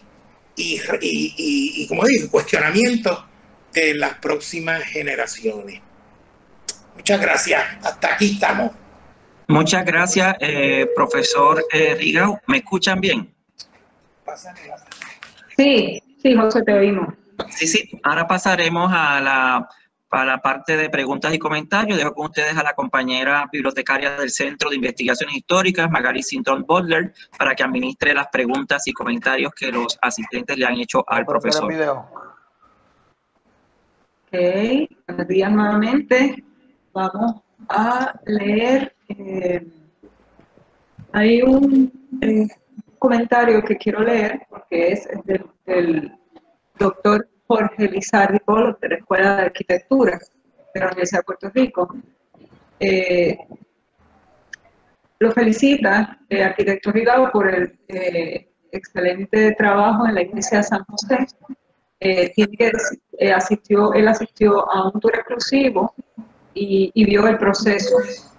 y como digo, cuestionamiento de las próximas generaciones. Muchas gracias. Hasta aquí estamos. Muchas gracias, profesor Rigau. ¿Me escuchan bien? Sí, José, te oímos. Sí. Ahora pasaremos a la parte de preguntas y comentarios. Dejo con ustedes a la compañera bibliotecaria del Centro de Investigaciones Históricas, Magali Sinton Butler, para que administre las preguntas y comentarios que los asistentes le han hecho al profesor. Ok, buenos días nuevamente. Vamos a leer. Hay un comentario que quiero leer porque es del doctor Jorge Lizardi Polo, de la Escuela de Arquitectura de la Universidad de Puerto Rico. Lo felicita el arquitecto Rigau por el excelente trabajo en la iglesia de San José. Él asistió a un tour exclusivo y vio el proceso.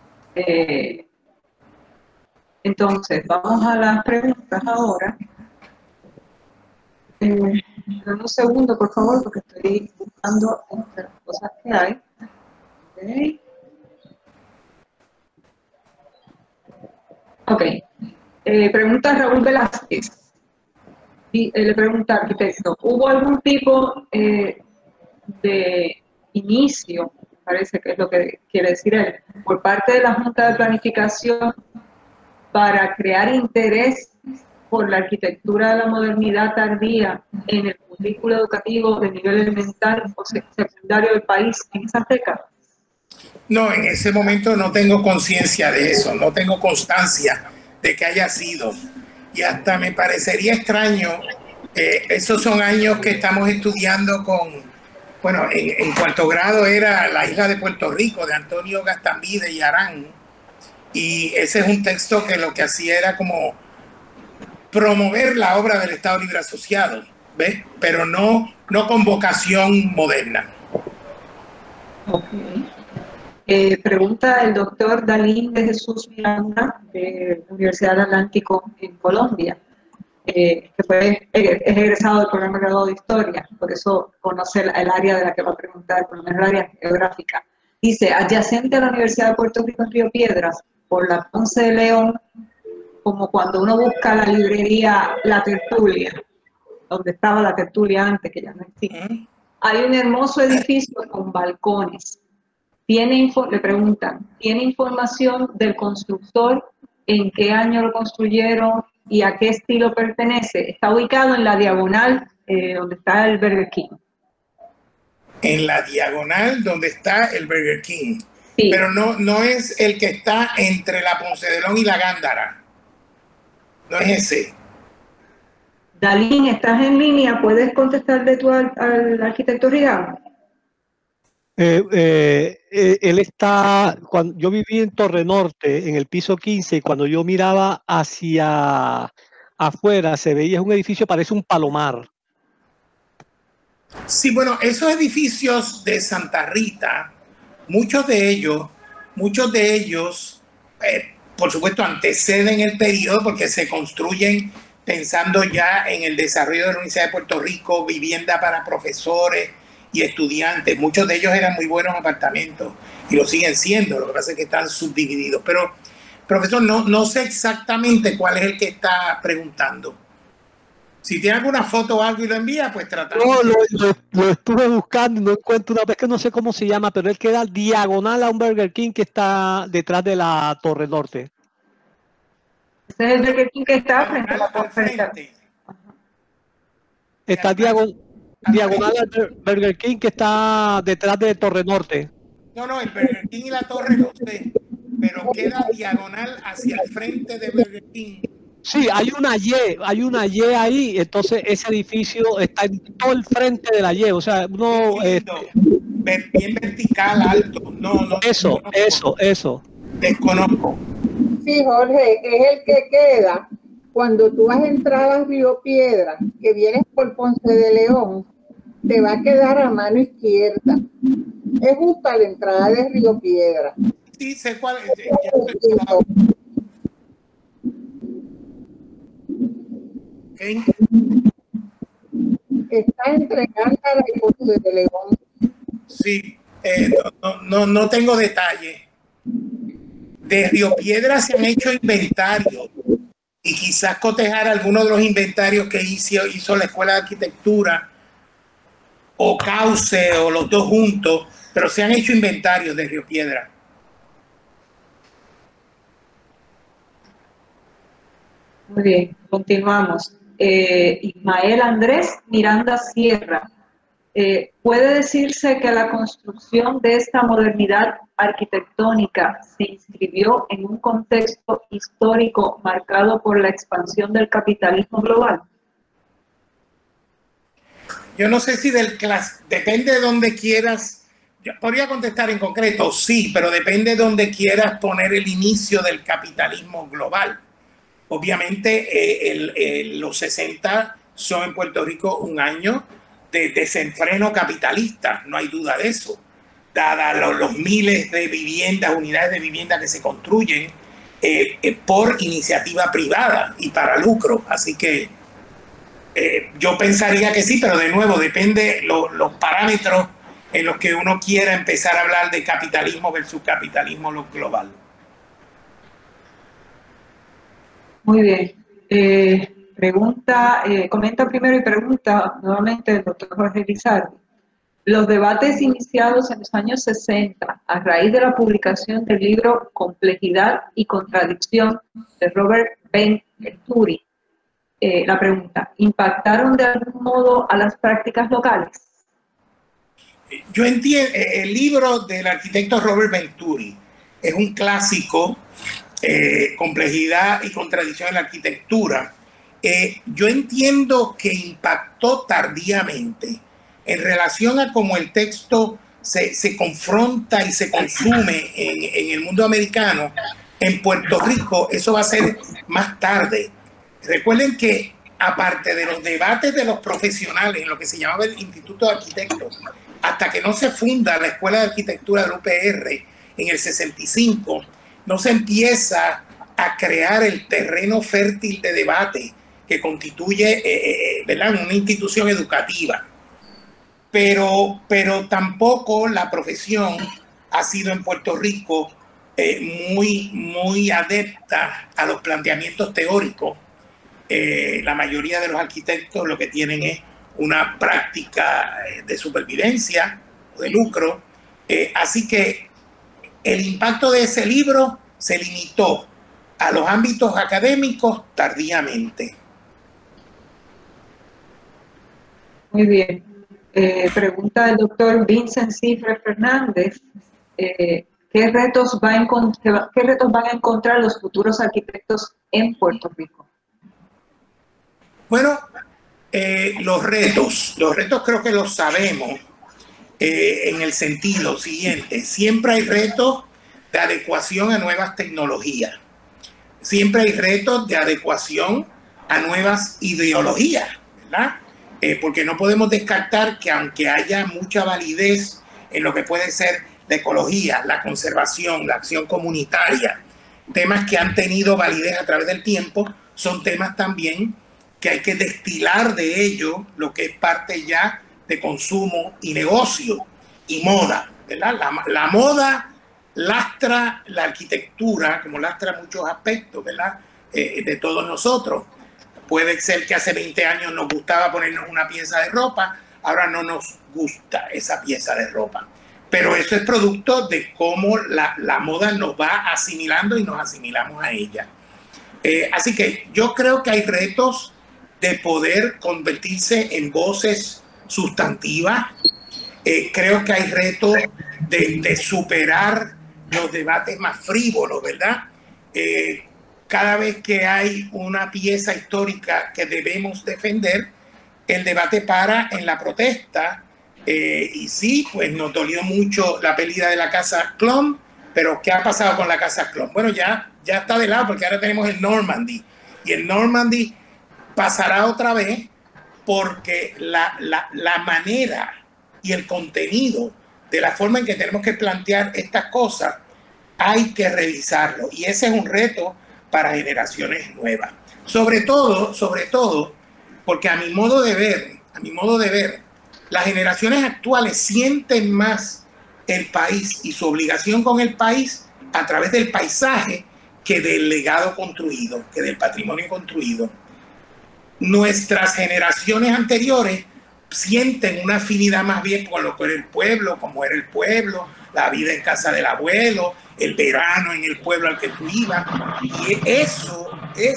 Entonces, vamos a las preguntas ahora. Dame un segundo, por favor, porque estoy buscando entre las cosas que hay. Ok. Pregunta Raúl Velázquez. Le pregunta, arquitecto, ¿hubo algún tipo de inicio, parece que es lo que quiere decir él, por parte de la Junta de Planificación para crear interés por la arquitectura de la modernidad tardía en el currículo educativo de nivel elemental o secundario del país en esas décadas? No, en ese momento no tengo conciencia de eso, no tengo constancia de que haya sido. Y hasta me parecería extraño, esos son años que estamos estudiando bueno, en cuarto grado era La Isla de Puerto Rico, de Antonio Gastambide y Arán. Y ese es un texto que lo que hacía era como promover la obra del Estado Libre Asociado, ¿ves? Pero no con vocación moderna. Okay. Pregunta el doctor Dalín de Jesús Miranda, de la Universidad del Atlántico en Colombia, que es egresado del programa de grado de Historia, por eso conoce el área de la que va a preguntar, por lo menos el área geográfica. Dice, adyacente a la Universidad de Puerto Rico en Río Piedras, por la Ponce de León, como cuando uno busca la librería La Tertulia, donde estaba La Tertulia antes, que ya no existe, hay un hermoso edificio con balcones. Le preguntan, ¿tiene información del constructor? ¿En qué año lo construyeron? ¿Y a qué estilo pertenece? Está ubicado en la diagonal donde está el Burger King. En la diagonal donde está el Burger King. Sí. Pero no es el que está entre la Ponce de León y la Gándara. No es ese. Dalín, ¿estás en línea? ¿Puedes contestarle tú al arquitecto Rigau? Él está, cuando yo viví en Torre Norte, en el piso 15, y cuando yo miraba hacia afuera se veía un edificio, parece un palomar. Sí, bueno, esos edificios de Santa Rita, muchos de ellos, por supuesto, anteceden el periodo porque se construyen pensando ya en el desarrollo de la Universidad de Puerto Rico, vivienda para profesores y estudiantes. Muchos de ellos eran muy buenos apartamentos y lo siguen siendo, lo que pasa es que están subdivididos. Pero, profesor, no sé exactamente cuál es el que está preguntando. Si tiene alguna foto o algo y lo envía, pues tratamos. No, lo estuve buscando y no encuentro una vez que no sé cómo se llama, pero él queda diagonal a un Burger King que está detrás de la Torre Norte. Ese es el Burger King que está frente a la frente. Está diagonal al Burger King que está detrás de Torre Norte. No, el Burger King y la Torre no sé, pero queda diagonal hacia el frente de Burger King. Sí, hay una Y ahí, entonces ese edificio está en todo el frente de la Y, o sea, uno... bien vertical, alto. Eso. Desconozco. Sí, Jorge, es el que queda cuando tú vas a entrar a Río Piedra, que vienes por Ponce de León, te va a quedar a mano izquierda. Es justo a la entrada de Río Piedra. Sí, sé cuál es. Okay. Está entre Gándara y Ponce de León. Sí, no tengo detalle. De Río Piedra se han hecho inventarios y quizás cotejar algunos de los inventarios que hizo la Escuela de Arquitectura o Cauce o los dos juntos, pero se han hecho inventarios de Río Piedra. Muy bien, continuamos. Ismael Andrés Miranda Sierra. ¿Puede decirse que la construcción de esta modernidad arquitectónica se inscribió en un contexto histórico marcado por la expansión del capitalismo global? Yo no sé si depende de donde quieras. Yo podría contestar en concreto, sí, pero depende de donde quieras poner el inicio del capitalismo global. Obviamente, los 60 son en Puerto Rico un año de desenfreno capitalista, no hay duda de eso, dada los miles de viviendas, unidades de vivienda que se construyen por iniciativa privada y para lucro. Así que yo pensaría que sí, pero de nuevo depende los parámetros en los que uno quiera empezar a hablar de capitalismo versus capitalismo global. Muy bien. Comenta primero y pregunta nuevamente el doctor Jorge Lizardi. Los debates iniciados en los años 60 a raíz de la publicación del libro Complejidad y Contradicción de Robert Venturi. La pregunta, ¿impactaron de algún modo a las prácticas locales? Yo entiendo, el libro del arquitecto Robert Venturi es un clásico, Complejidad y Contradicción en la Arquitectura. Yo entiendo que impactó tardíamente en relación a cómo el texto se confronta y se consume en el mundo americano. En Puerto Rico eso va a ser más tarde. Recuerden que aparte de los debates de los profesionales en lo que se llamaba el Instituto de Arquitectos, hasta que no se funda la Escuela de Arquitectura del UPR en el 65, no se empieza a crear el terreno fértil de debate que constituye ¿verdad?, una institución educativa. Pero tampoco la profesión ha sido en Puerto Rico muy adepta a los planteamientos teóricos. La mayoría de los arquitectos lo que tienen es una práctica de supervivencia o de lucro. Así que el impacto de ese libro se limitó a los ámbitos académicos tardíamente. Muy bien. Pregunta el doctor Vincent Cifre Fernández. ¿Qué retos van a encontrar los futuros arquitectos en Puerto Rico? Bueno, los retos creo que los sabemos en el sentido siguiente. Siempre hay retos de adecuación a nuevas tecnologías. Siempre hay retos de adecuación a nuevas ideologías, ¿verdad? Porque no podemos descartar que aunque haya mucha validez en lo que puede ser la ecología, la conservación, la acción comunitaria, temas que han tenido validez a través del tiempo, son temas también que hay que destilar de ello lo que es parte ya de consumo y negocio y moda, ¿verdad? La moda lastra la arquitectura, como lastra muchos aspectos, ¿verdad? De todos nosotros. Puede ser que hace 20 años nos gustaba ponernos una pieza de ropa, ahora no nos gusta esa pieza de ropa. Pero eso es producto de cómo la moda nos va asimilando y nos asimilamos a ella. Así que yo creo que hay retos de poder convertirse en voces sustantivas. Creo que hay retos de superar los debates más frívolos, ¿verdad? Cada vez que hay una pieza histórica que debemos defender, el debate para en la protesta. Y sí, pues nos dolió mucho la pérdida de la Casa Clon, pero ¿qué ha pasado con la Casa Clon? Bueno, ya está de lado porque ahora tenemos el Normandy. Y el Normandy pasará otra vez porque la manera y el contenido de la forma en que tenemos que plantear estas cosas hay que revisarlo, y ese es un reto para generaciones nuevas. Sobre todo, porque a mi modo de ver, las generaciones actuales sienten más el país y su obligación con el país a través del paisaje que del legado construido, que del patrimonio construido. Nuestras generaciones anteriores sienten una afinidad más bien con lo que era el pueblo, como era el pueblo, la vida en casa del abuelo, el verano en el pueblo al que tú ibas. Y eso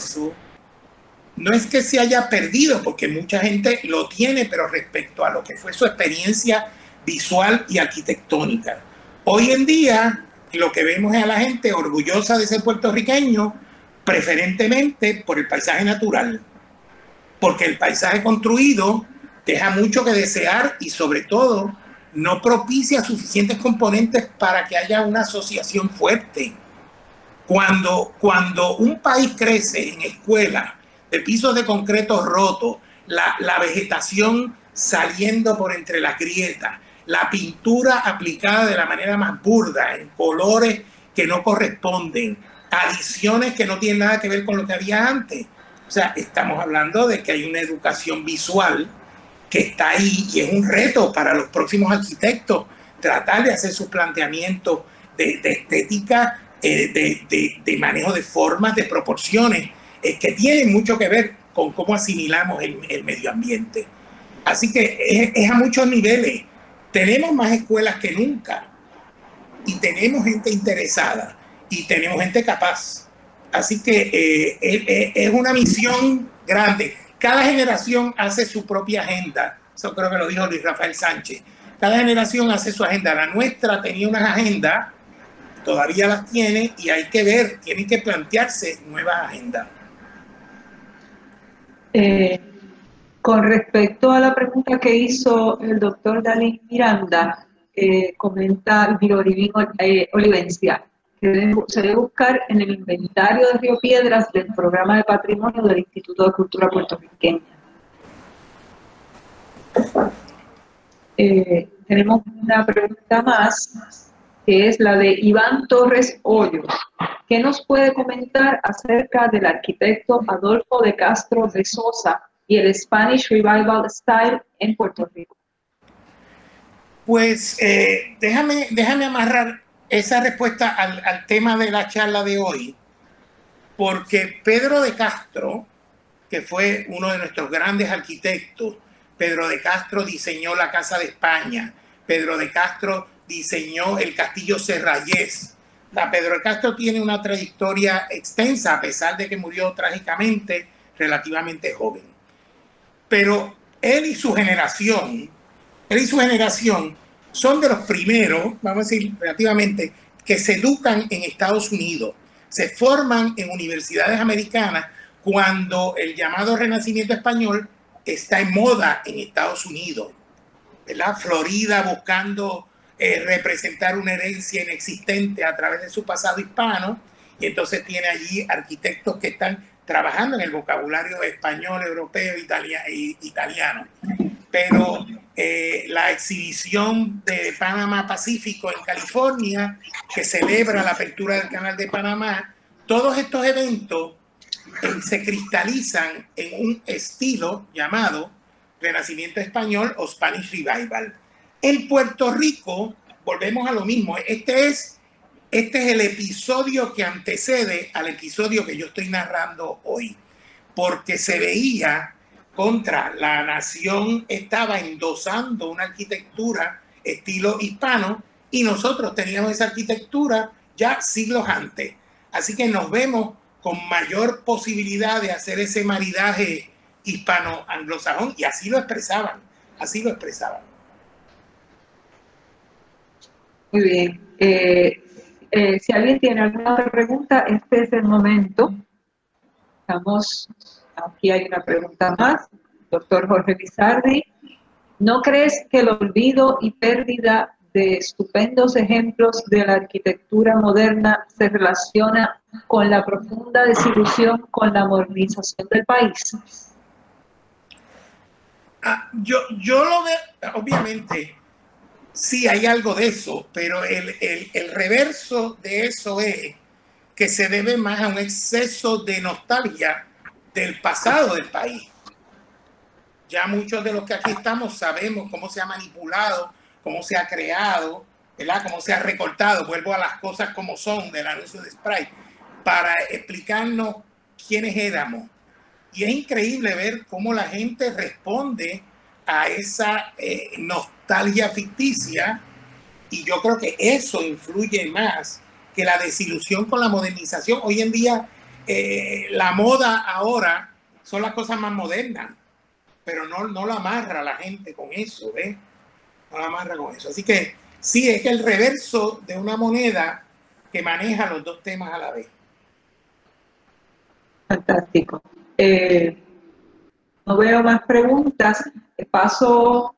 no es que se haya perdido, porque mucha gente lo tiene, pero respecto a lo que fue su experiencia visual y arquitectónica. Hoy en día, lo que vemos es a la gente orgullosa de ser puertorriqueño, preferentemente por el paisaje natural, porque el paisaje construido deja mucho que desear y sobre todo no propicia suficientes componentes para que haya una asociación fuerte. Cuando un país crece en escuelas de pisos de concreto rotos, la vegetación saliendo por entre las grietas, la pintura aplicada de la manera más burda, en colores que no corresponden, adiciones que no tienen nada que ver con lo que había antes. O sea, estamos hablando de que hay una educación visual que está ahí y es un reto para los próximos arquitectos tratar de hacer sus planteamientos de estética, de manejo de formas, de proporciones, que tienen mucho que ver con cómo asimilamos el medio ambiente. Así que es a muchos niveles. Tenemos más escuelas que nunca y tenemos gente interesada y tenemos gente capaz. Así que es una misión grande. Cada generación hace su propia agenda. Eso creo que lo dijo Luis Rafael Sánchez. Cada generación hace su agenda. La nuestra tenía unas agendas, todavía las tiene, y hay que ver, tienen que plantearse nuevas agendas. Con respecto a la pregunta que hizo el doctor Dalín Miranda, comenta Virorivín Olivencia, que se debe buscar en el inventario de Río Piedras del programa de patrimonio del Instituto de Cultura Puertorriqueña. Tenemos una pregunta más, que es la de Iván Torres Hoyos. ¿Qué nos puede comentar acerca del arquitecto Adolfo de Castro de Sosa y el Spanish Revival Style en Puerto Rico? Pues déjame amarrar esa respuesta al tema de la charla de hoy, porque Pedro de Castro, que fue uno de nuestros grandes arquitectos, Pedro de Castro diseñó la Casa de España, Pedro de Castro diseñó el Castillo Serrayés. Pedro de Castro tiene una trayectoria extensa, a pesar de que murió trágicamente relativamente joven. Pero él y su generación son de los primeros, vamos a decir relativamente, que se educan en Estados Unidos, se forman en universidades americanas cuando el llamado Renacimiento español está en moda en Estados Unidos, ¿verdad? Florida buscando representar una herencia inexistente a través de su pasado hispano, y entonces tiene allí arquitectos que están trabajando en el vocabulario español, europeo, italiano. Pero la exhibición de Panamá Pacífico en California, que celebra la apertura del Canal de Panamá, todos estos eventos se cristalizan en un estilo llamado Renacimiento Español o Spanish Revival. En Puerto Rico, volvemos a lo mismo. Este es el episodio que antecede al episodio que yo estoy narrando hoy, porque se veía contra la nación, estaba endosando una arquitectura estilo hispano y nosotros teníamos esa arquitectura ya siglos antes. Así que nos vemos con mayor posibilidad de hacer ese maridaje hispano-anglosajón, y así lo expresaban, Muy bien. Si alguien tiene alguna otra pregunta, este es el momento. Aquí hay una pregunta más. Doctor Jorge Lizardi, ¿no crees que el olvido y pérdida de estupendos ejemplos de la arquitectura moderna se relaciona con la profunda desilusión con la modernización del país? Yo lo veo, obviamente, sí hay algo de eso, pero el reverso de eso es que se debe más a un exceso de nostalgia del pasado del país. Ya muchos de los que aquí estamos sabemos cómo se ha manipulado, cómo se ha creado, ¿verdad? Cómo se ha recortado, vuelvo a las cosas como son del anuncio de Sprite, para explicarnos quiénes éramos. Y es increíble ver cómo la gente responde a esa nostalgia ficticia, y yo creo que eso influye más que la desilusión con la modernización. Hoy en día la moda ahora son las cosas más modernas, pero no la amarra la gente con eso, ¿ves? No la amarra con eso. Así que sí, es que el reverso de una moneda que maneja los dos temas a la vez. Fantástico. No veo más preguntas. Paso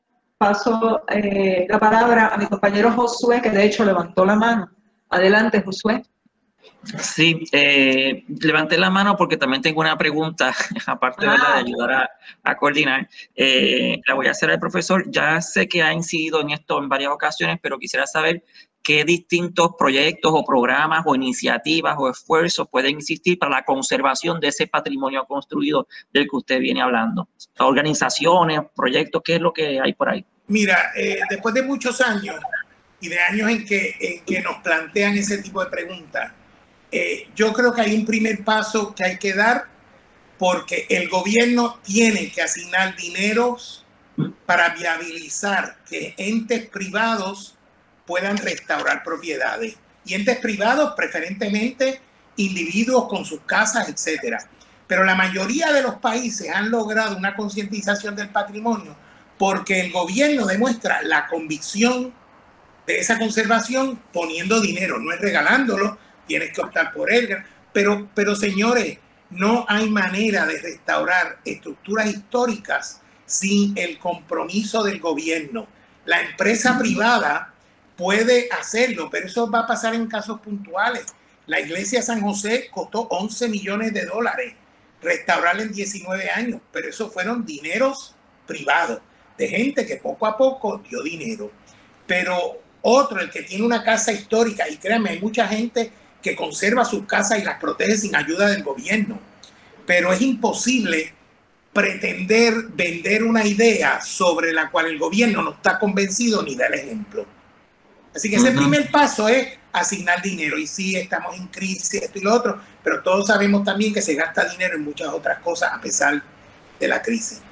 la palabra a mi compañero Josué, que de hecho levantó la mano. Adelante, Josué. Sí, levanté la mano porque también tengo una pregunta, aparte de ayudar a coordinar. La voy a hacer al profesor. Ya sé que ha incidido en esto en varias ocasiones, pero quisiera saber qué distintos proyectos o programas o iniciativas o esfuerzos pueden existir para la conservación de ese patrimonio construido del que usted viene hablando. Organizaciones, proyectos, ¿qué es lo que hay por ahí? Mira, después de muchos años y de años en que nos plantean ese tipo de preguntas, yo creo que hay un primer paso que hay que dar, porque el gobierno tiene que asignar dineros para viabilizar que entes privados puedan restaurar propiedades, y entes privados preferentemente individuos con sus casas, etcétera. Pero la mayoría de los países han logrado una concientización del patrimonio porque el gobierno demuestra la convicción de esa conservación poniendo dinero, no es regalándolo, tienes que optar por él. Pero señores, no hay manera de restaurar estructuras históricas sin el compromiso del gobierno. La empresa privada puede hacerlo, pero eso va a pasar en casos puntuales. La iglesia de San José costó $11 millones, restaurarla en 19 años, pero eso fueron dineros privados, de gente que poco a poco dio dinero. Pero otro, el que tiene una casa histórica, y créanme, hay mucha gente que conserva sus casas y las protege sin ayuda del gobierno, pero es imposible pretender vender una idea sobre la cual el gobierno no está convencido ni da el ejemplo. Así que ese primer paso es asignar dinero. Y sí, estamos en crisis, esto y lo otro, pero todos sabemos también que se gasta dinero en muchas otras cosas a pesar de la crisis.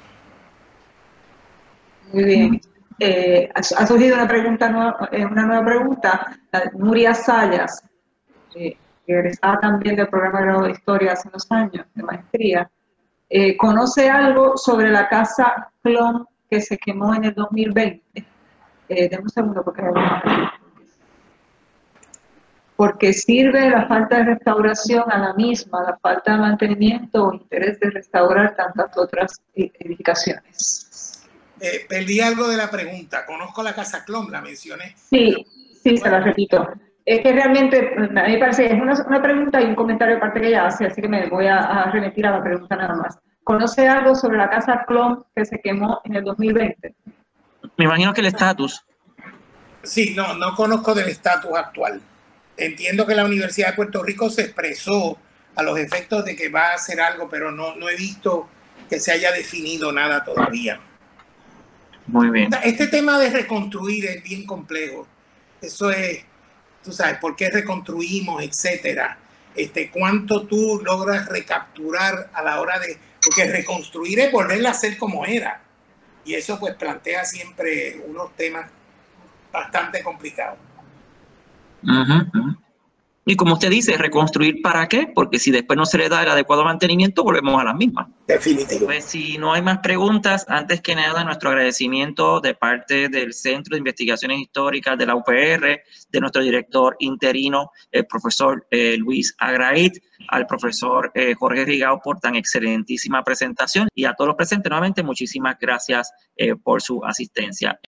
Muy bien. Ha surgido una nueva pregunta. Nuria Sayas, egresada también del programa de grado de Historia hace unos años, de maestría. ¿Conoce algo sobre la casa Clon que se quemó en el 2020? Deme un segundo porque sirve la falta de restauración a la misma, la falta de mantenimiento o interés de restaurar tantas otras edificaciones. Perdí algo de la pregunta. Conozco la casa Clon, la mencioné. Sí, se la repito. Es que realmente, a mí me parece que es una pregunta y un comentario aparte que ella hace, así que me voy a remitir a la pregunta nada más. ¿Conoce algo sobre la casa Clon que se quemó en el 2020? Me imagino que el estatus. Sí, no conozco del estatus actual. Entiendo que la Universidad de Puerto Rico se expresó a los efectos de que va a hacer algo, pero no he visto que se haya definido nada todavía. Muy bien. Este tema de reconstruir es bien complejo. Eso es, tú sabes, por qué reconstruimos, etcétera. Cuánto tú logras recapturar a la hora de... Porque reconstruir es volverla a hacer como era. Y eso pues plantea siempre unos temas bastante complicados. Y como usted dice, ¿reconstruir para qué? Porque si después no se le da el adecuado mantenimiento, volvemos a las mismas. Definitivo. Pues si no hay más preguntas, antes que nada, nuestro agradecimiento de parte del Centro de Investigaciones Históricas de la UPR, de nuestro director interino, el profesor Luis Agraid, al profesor Jorge Rigao por tan excelentísima presentación, y a todos los presentes nuevamente, muchísimas gracias por su asistencia.